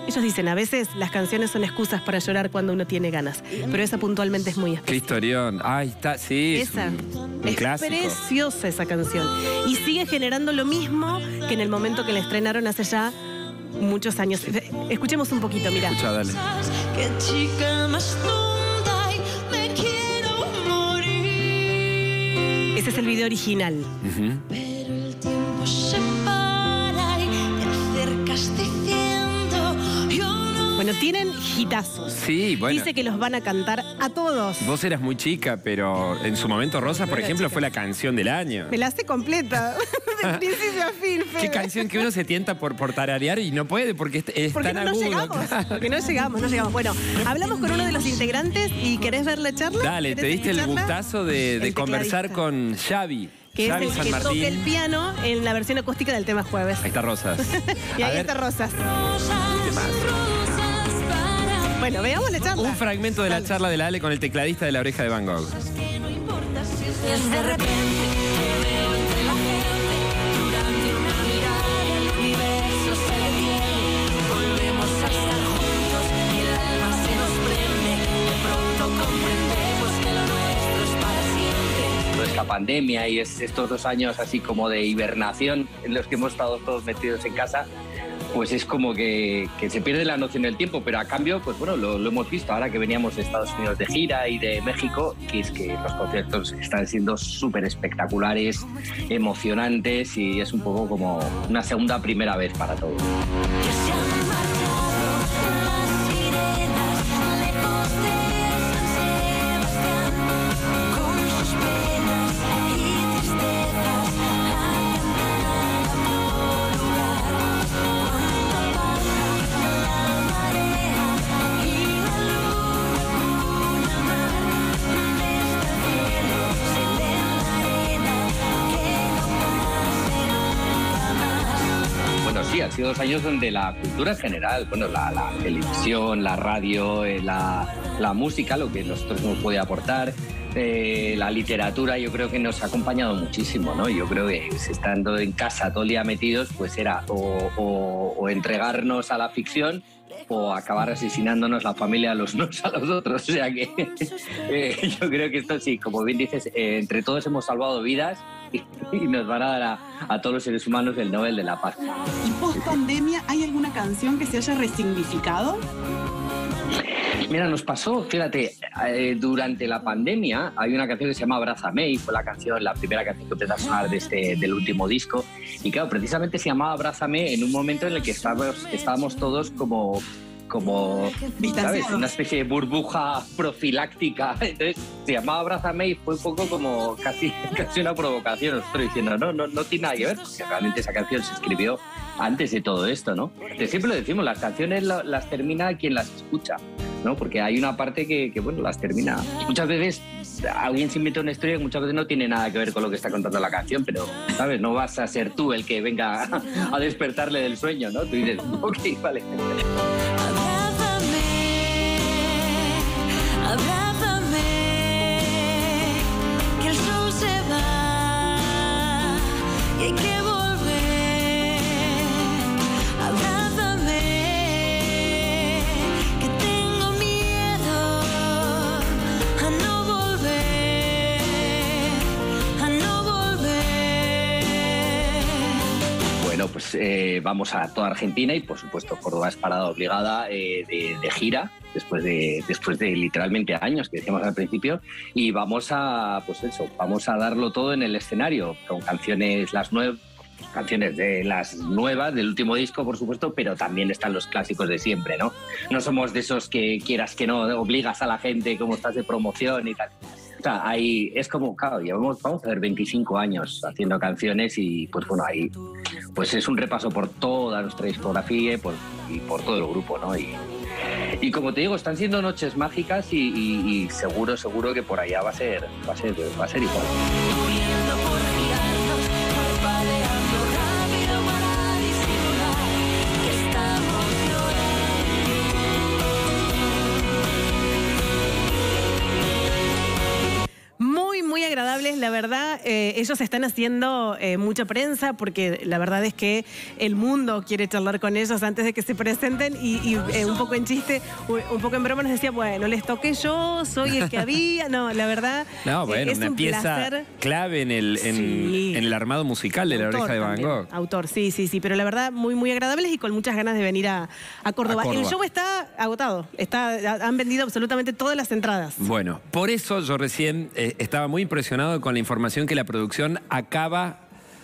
Ellos dicen, a veces las canciones son excusas para llorar cuando uno tiene ganas, pero esa puntualmente es muy especial. Qué historión. Ay, está, sí. Esa es un, un es clásico. preciosa esa canción. Y sigue generando lo mismo que en el momento que la estrenaron hace ya muchos años. Escuchemos un poquito, mira. Escucha, dale. Qué chica más tonta y me quiero morir. Ese es el video original. Uh-huh. Pero el tiempo se para y te acercas diciendo yo no. Bueno, tienen hitazos. Sí, bueno. Dice que los van a cantar a todos. Vos eras muy chica, pero en su momento Rosa, por Era ejemplo, chica. fue la canción del año. Me la sé completa, de principio a fin, Fede. Qué canción que uno se tienta por, por tararear y no puede porque es, es Porque tan no, no agudo. llegamos, claro. porque no llegamos, no llegamos. Bueno, hablamos con uno de los integrantes y ¿querés ver la charla? Dale, te ¿Querés diste el escucharla? gustazo de, de El conversar tecladista. con Xavi. Que es Xavi el San que Martín. toca el piano en la versión acústica del tema Jueves. Ahí está Rosas. Y A ahí ver, está Rosas. Rosas, rosas para Bueno, veamos la charla. un fragmento de la charla de la Ale con el tecladista de La Oreja de Van Gogh. que no importa si es de repente. Te veo entre la gente, durante una mirada el universo se detiene. Volvemos a estar juntos y el alma se nos prende. De pronto comprendemos que lo nuestro es para siempre. Toda esta pandemia y es estos dos años así como de hibernación en los que hemos estado todos metidos en casa, pues es como que, que se pierde la noción del tiempo, pero a cambio, pues bueno, lo, lo hemos visto ahora que veníamos de Estados Unidos de gira y de México, que es que los conciertos están siendo súper espectaculares, emocionantes y es un poco como una segunda primera vez para todos. Que se han marchado las sirenas lejos de San Sebastián, con sus penas y tristezas han ganado otro lugar. Cuando pasa la marea y la luna mar, desde el cielo se ve la arena que no pase nunca más. Bueno, sí, han sido dos años donde la cultura en general, bueno, la, la televisión, la radio, eh, la, la música, lo que nosotros nos puede aportar, eh, la literatura, yo creo que nos ha acompañado muchísimo, ¿no? Yo creo que estando en casa todo el día metidos, pues era o, o, o entregarnos a la ficción o acabar asesinándonos la familia los unos a los otros. O sea que eh, yo creo que esto sí, como bien dices, eh, entre todos hemos salvado vidas y, y nos van a dar a, a todos los seres humanos el Nobel de la Paz. ¿Y post pandemia hay alguna canción que se haya resignificado? Mira, nos pasó, fíjate, eh, durante la pandemia hay una canción que se llama Abrázame y fue la canción, la primera canción que empezó a sonar de este, del último disco. Y claro, precisamente se llamaba Abrázame en un momento en el que estábamos, estábamos todos como, como ¿sabes? Una especie de burbuja profiláctica. Entonces se llamaba Abrázame y fue un poco como casi, casi una provocación. Nosotros diciendo, no, no, no tiene nada que ver, porque realmente esa canción se escribió antes de todo esto, ¿no? Entonces, siempre lo decimos, las canciones la, las termina quien las escucha, ¿no? Porque hay una parte que, que, bueno, las termina. Muchas veces alguien se inventa una historia que muchas veces no tiene nada que ver con lo que está contando la canción, pero, ¿sabes? No vas a ser tú el que venga a, a despertarle del sueño, ¿no? Tú dices, ok, vale. Abrázame, abrázame, que el sol se va y hay que volver. Abrázame, que tengo miedo a no volver, a no volver. Bueno, pues eh, vamos a toda Argentina y por supuesto Córdoba es parada obligada eh, de, de gira después de, después de literalmente años que decíamos al principio y vamos a, pues eso, vamos a darlo todo en el escenario con canciones las nuevas, canciones de las nuevas del último disco por supuesto, pero también están los clásicos de siempre, ¿no? No somos de esos que quieras que no obligas a la gente como estás de promoción y tal. O sea, ahí es como, claro, llevamos, vamos a ver, veinticinco años haciendo canciones y pues bueno, ahí pues es un repaso por toda nuestra discografía y por, y por todo el grupo, ¿no? Y, y como te digo, están siendo noches mágicas y, y, y seguro, seguro que por allá va a ser, va a ser, va a ser igual. Muriendo por girarnos, parpadeando rápido para disimular que estamos Muy, muy agradables, la verdad. Eh, ellos están haciendo eh, mucha prensa porque la verdad es que el mundo quiere charlar con ellos antes de que se presenten y, y eh, un poco en chiste, un poco en broma nos decía, bueno, les toqué yo, soy el que había. No, la verdad No, bueno, eh, es una un pieza placer. clave en el, en, Sí. en el armado musical de La Autor Oreja de Van también, Gogh. Autor, sí, sí, sí, pero la verdad muy, muy agradables y con muchas ganas de venir a, a, Córdoba. A Córdoba. El show está agotado, está, han vendido absolutamente todas las entradas. Bueno, por eso yo recién eh, estaba muy impresionado con la información que la producción acaba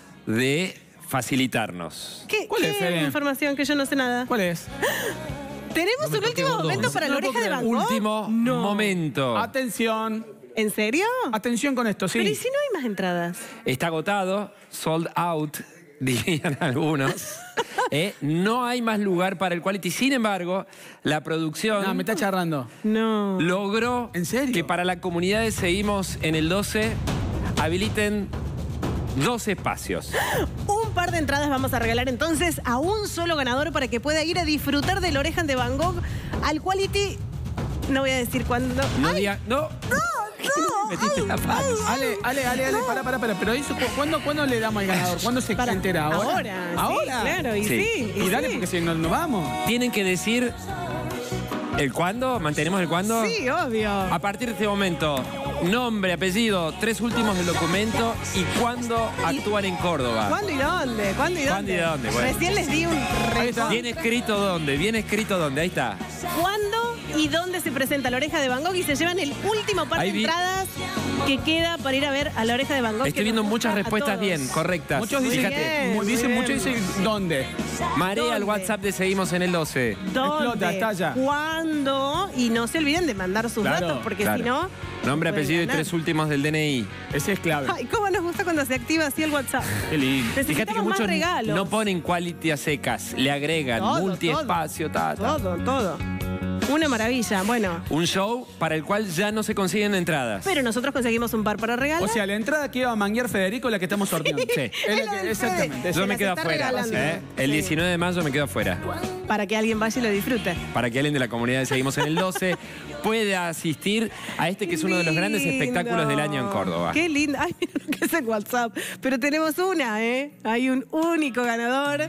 de facilitarnos. ¿Qué, ¿Cuál qué es, Fede? información que yo no sé nada? ¿Cuál es? Tenemos un último momento para la oreja de Van Gogh. Último No. momento. Atención. ¿En serio? Atención con esto, sí. Pero ¿y si no hay más entradas? Está agotado, sold out, dirían algunos. Eh, no hay más lugar para el quality. Sin embargo, la producción No, me está charrando. No. logró ¿En serio? que para la comunidad de Seguimos en el doce habiliten dos espacios. Un par de entradas vamos a regalar entonces a un solo ganador para que pueda ir a disfrutar del Oreja de Van Gogh al quality. No voy a decir cuándo. No ¡Ay! diga, no. ¡No! ¡No! Metiste ¡Ay! la pata. ¡Ay! Ale, Ale, Ale, Ale, pará, pará, pará. Pero eso, ¿cuándo, ¿cuándo le damos al ganador? ¿Cuándo se Para- entera? ¿Ahora? Ahora, sí, ¿Ahora? claro, y Sí. sí. Y dale, sí. porque si no nos vamos. Tienen que decir el cuándo. ¿Mantenemos el cuándo? Sí, obvio. A partir de este momento, nombre, apellido, tres últimos del documento y cuándo actúan en Córdoba. ¿Cuándo y dónde? ¿Cuándo y dónde? ¿Cuándo y dónde? Bueno. Recién les di un reto. Bien escrito dónde, bien escrito dónde, ahí está. ¿Cuándo y dónde se presenta la Oreja de Van Gogh? Y se llevan el último par de Ahí vi. entradas que queda para ir a ver a la Oreja de Van Gogh. Estoy que viendo nos muchas gusta a respuestas todos. bien, correctas. Muchos dicen, Fíjate, Bien, mu- dicen muy muchos bien. dicen ¿dónde? marea al ¿Dónde? WhatsApp de Seguimos en el doce. ¿Dónde? Explota, estalla. ¿Cuándo? Y no se olviden de mandar sus Claro, datos, porque Claro. si no... Nombre, pueden apellido y ganar. tres últimos del D N I. Ese es clave. Ay, cómo nos gusta cuando se activa así el WhatsApp. Qué lindo. Fíjate que Necesitamos más muchos regalos. no ponen quality a secas, le agregan Todo, multiespacio, ta, ta. Todo, todo. Una maravilla. Bueno, Un show para el cual ya no se consiguen entradas. pero nosotros conseguimos un par para regalar. O sea, la entrada que iba a manguear Federico es la que estamos sorteando. Sí. Es Es la la que- del exactamente. Fede. esa. Yo me las quedo está afuera. regalando. ¿eh? El Sí. diecinueve de mayo me quedo afuera. Para que alguien vaya y lo disfrute. Para que alguien de la comunidad de Seguimos en el doce pueda asistir a este que es uno de los grandes Lindo. espectáculos del año en Córdoba. Qué lindo. Ay, mira lo que es el WhatsApp. Pero tenemos una, ¿eh? Hay un único ganador.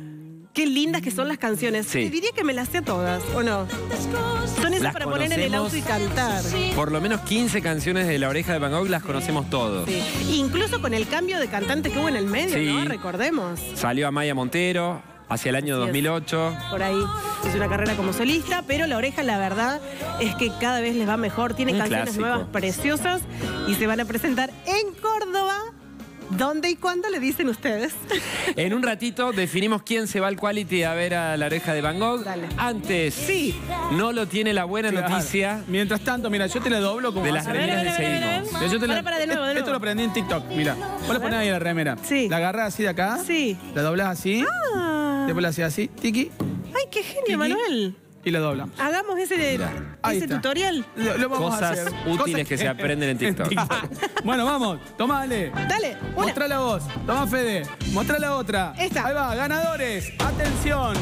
Qué lindas que son las canciones. Sí. Y diría que me las sé todas, ¿o no? Son esas Las para poner en el conocemos. auto y cantar. Por lo menos quince canciones de La Oreja de Van Gogh las conocemos todos. Sí. Incluso con el cambio de cantante que hubo en el medio, Sí. ¿no? Recordemos. Salió Amaya Montero hacia el año Así es. dos mil ocho. Por ahí es una carrera como solista, pero La Oreja, la verdad, es que cada vez les va mejor. Tiene Un canciones clásico. nuevas preciosas y se van a presentar en Córdoba. ¿Dónde y cuándo le dicen ustedes? En un ratito definimos quién se va al quality a ver a La Oreja de Van Gogh. Dale. Antes, Sí. no lo tiene la buena Claro. noticia Mientras tanto, mira, yo te la doblo como de va las a ser. remeras de a ver, a ver, a ver. Seguimos. Mira, yo te la- Para, para, de nuevo, de Esto nuevo. lo aprendí en TikTok, mira. Vos la ponés ahí en la remera. Sí. La agarrás así de acá. Sí. La doblás así. Ah. Después la haces así, tiki, ¡Ay, qué genio, Tiki. Manuel! y la doblamos. Hagamos ese, Ahí ese está. tutorial. Lo, lo vamos Cosas a hacer. útiles que se aprenden en TikTok. Bueno, vamos. Tomale. Dale, una. Mostrá la voz. Toma, Fede. Mostrá la otra. Esta. Ahí va, ganadores. Atención.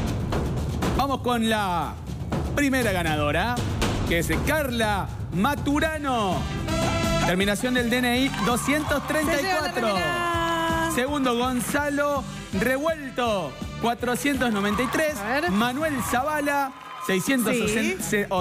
Vamos con la primera ganadora, que es Carla Maturano. Terminación del D N I doscientos treinta y Se lleva la cuatro. remera. Segundo, Gonzalo Revuelto, cuatrocientos noventa y tres. A ver. Manuel Zavala, seiscientos Sí.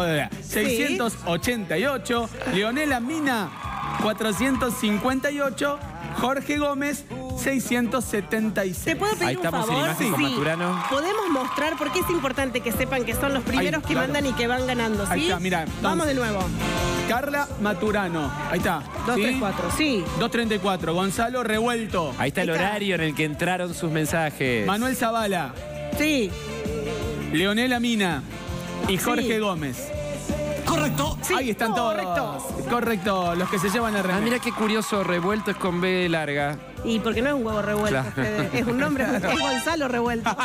ochenta y ocho. Leonela Mina, cuatrocientos cincuenta y ocho. Jorge Gómez, seiscientos setenta y seis. ¿Te puedo pedir Ahí un estamos en favor? imagen con Maturano. Podemos mostrar porque es importante que sepan que son los primeros Ahí, que claro. mandan y que van ganando, ¿sí? Ahí está, mira, Vamos entonces. de nuevo. Carla Maturano, ahí está. Dos, ¿sí? tres, cuatro, sí. dos treinta y cuatro. Gonzalo Revuelto. Ahí está el Ahí está. horario en el que entraron sus mensajes. Manuel Zavala. Sí. Leonela Mina y Jorge Sí. Gómez. Correcto. Sí, Ahí están correcto. todos. Correcto, los que se llevan la Ah, remera. mira qué curioso, Revuelto es con B larga. Y porque no es un huevo revuelto, Claro. Fede. Es un nombre, es Gonzalo revuelto.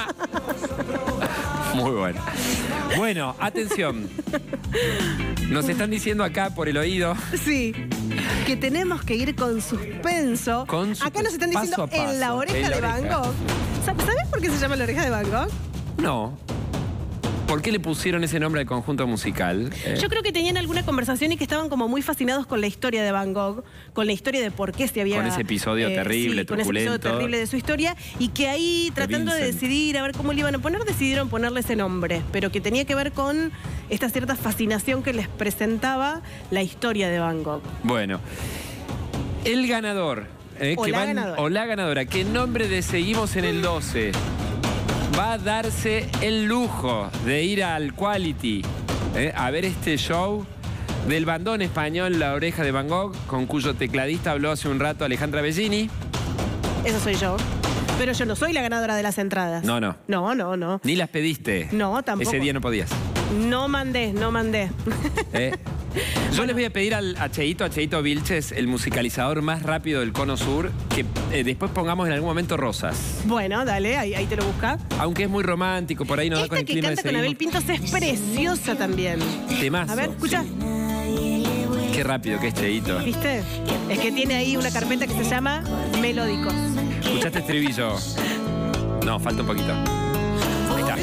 Muy bueno. Bueno, atención. Nos están diciendo acá por el oído. Sí. Que tenemos que ir con suspenso. Con su- Acá nos están diciendo paso a paso, en la oreja en la de Van oreja. Gogh. ¿Sabes por qué se llama la oreja de Van Gogh? No. ¿Por qué le pusieron ese nombre al conjunto musical? Eh, Yo creo que tenían alguna conversación y que estaban como muy fascinados con la historia de Van Gogh, con la historia de por qué se había... Con ese episodio terrible, sí, con ese episodio truculento. terrible de su historia, y que ahí, tratando de Vincent. decidir a ver cómo le iban a poner, decidieron ponerle ese nombre, pero que tenía que ver con esta cierta fascinación que les presentaba la historia de Van Gogh. Bueno, el ganador, eh, O que la van- ganadora. o la ganadora, que en nombre de Seguimos en el doce, va a darse el lujo de ir al Quality eh, a ver este show del bandón español La Oreja de Van Gogh, con cuyo tecladista habló hace un rato Alejandra Bellini. Eso soy yo. Pero yo no soy la ganadora de las entradas. No, no. No, no, no. Ni las pediste. No, tampoco. Ese día no podías. No mandé, no mandé. ¿eh? Yo les voy a pedir al, a Cheito, a Cheito Vilches, el musicalizador más rápido del Cono Sur, que eh, después pongamos en algún momento Rosas. Bueno, dale, ahí, ahí te lo busca. Aunque es muy romántico, por ahí nos da con Esta el que clima de canta con Abel Seguimos. Pintos es preciosa también. Temazo. A ver, escucha. Qué rápido que es Cheito. ¿Viste? Es que tiene ahí una carpeta que se llama Melódicos. ¿Escuchaste estribillo? No, falta un poquito. Ahí está.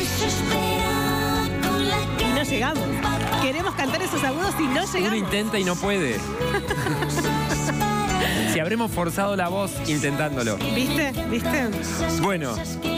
Y no llegamos. Queremos cantar esos agudos y no Uno llegamos. intenta y no puede. Si habremos forzado la voz intentándolo. ¿Viste? ¿Viste? Bueno,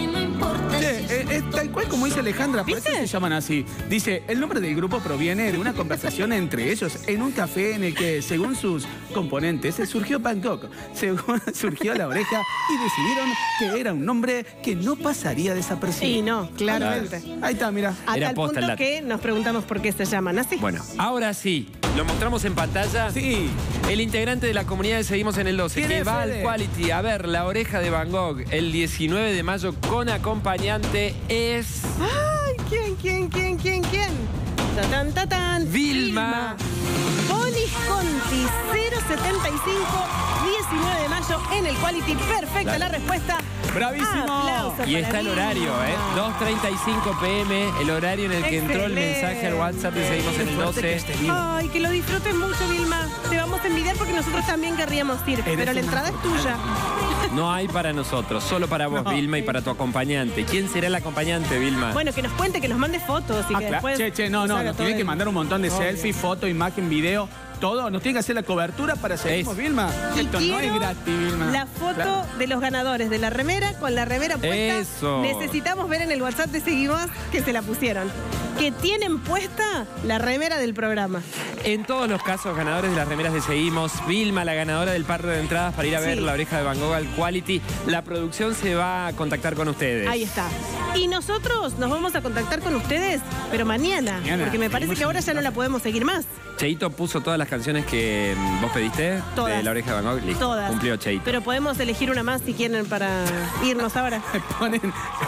Che, eh, es tal cual como dice Alejandra, por eso se llaman así. Dice, el nombre del grupo proviene de una conversación entre ellos en un café en el que, según sus componentes, surgió Van Gogh, según surgió La Oreja, y decidieron que era un nombre que no pasaría desapercibido. Y no, claramente. Ahí está, mira. A Era tal posta el punto dato. que nos preguntamos por qué se llaman así. bueno, ahora sí. Lo mostramos en pantalla. Sí. El integrante de la comunidad de Seguimos en el doce, ¿Quién que es, va Fede? al Quality a ver La Oreja de Van Gogh el diecinueve de mayo con acompañante es... Ay, ¿quién, quién, quién, quién, quién? Tatán, tatán. Vilma. Bonis Conti, cero setenta y cinco, diecinueve de mayo en el Quality. Perfecta Dale. la respuesta. ¡Bravísimo! Aplauso Y para está el Vilma. horario, ¿eh? dos treinta y cinco pm, el horario en el que entró el Excelente. mensaje al WhatsApp de Seguimos en el doce. Ay, que lo disfrutes mucho, Vilma. Te vamos a envidiar porque nosotros también querríamos ir. Pero la una entrada es tuya. No hay para nosotros, solo para vos, No. Vilma, y para tu acompañante. ¿Quién será el acompañante, Vilma? Bueno, que nos cuente, que nos mande fotos y Ah, que claro. después... Che, che, no, nos no, haga nos todo tiene que el- mandar un montón de Obvio. selfies, foto, imagen, video, todo. Nos tiene que hacer la cobertura para seguirnos, Es- Vilma. Y Esto no es quiero gratis, Vilma. la foto Claro. de los ganadores de la remera con la remera puesta. Eso. Necesitamos ver en el WhatsApp de Seguimos que se la pusieron. Que tienen puesta la remera del programa. En todos los casos, ganadores de las remeras de Seguimos, Vilma, la ganadora del par de entradas para ir a ver Sí. La Oreja de Van Gogh al Quality, la producción se va a contactar con ustedes. Ahí está. Y nosotros nos vamos a contactar con ustedes, pero mañana. Mañana. Porque me parece que ahora ya no la podemos seguir más. Cheito puso todas las canciones que mm, vos pediste Todas. de La Oreja de Van Gogh. Listo, Todas. cumplió Cheito. Pero podemos elegir una más si quieren para irnos ahora. Ponen...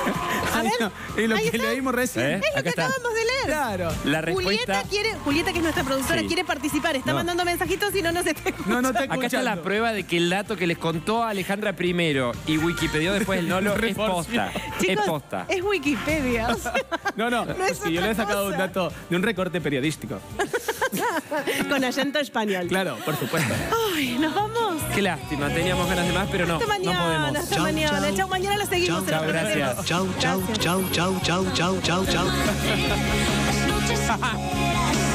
A ver, es lo ahí que está. leímos recién. ¿Eh? Es lo Acá que está. acabamos de leer. Claro. La Julieta respuesta... quiere, Julieta, que es nuestra productora, Sí. quiere participar. Está No. mandando mensajitos y no nos está escuchando. No, no está Acá está escuchando. la prueba de que el dato que les contó Alejandra primero y Wikipedia después el Nolo es posta. Es Chicos, posta. es Wikipedia. o sea, No, no, No es sí, yo le he otra sacado un cosa. dato de un recorte periodístico. con acento español. Claro, por supuesto. Ay, ¿nos vamos? Qué lástima, teníamos ganas de más, pero no, Hasta no mañana, podemos. hasta mañana. Chau, mañana la seguimos. Chau, gracias. Chau, chau, chau, chau, chau, chau, chau, chau.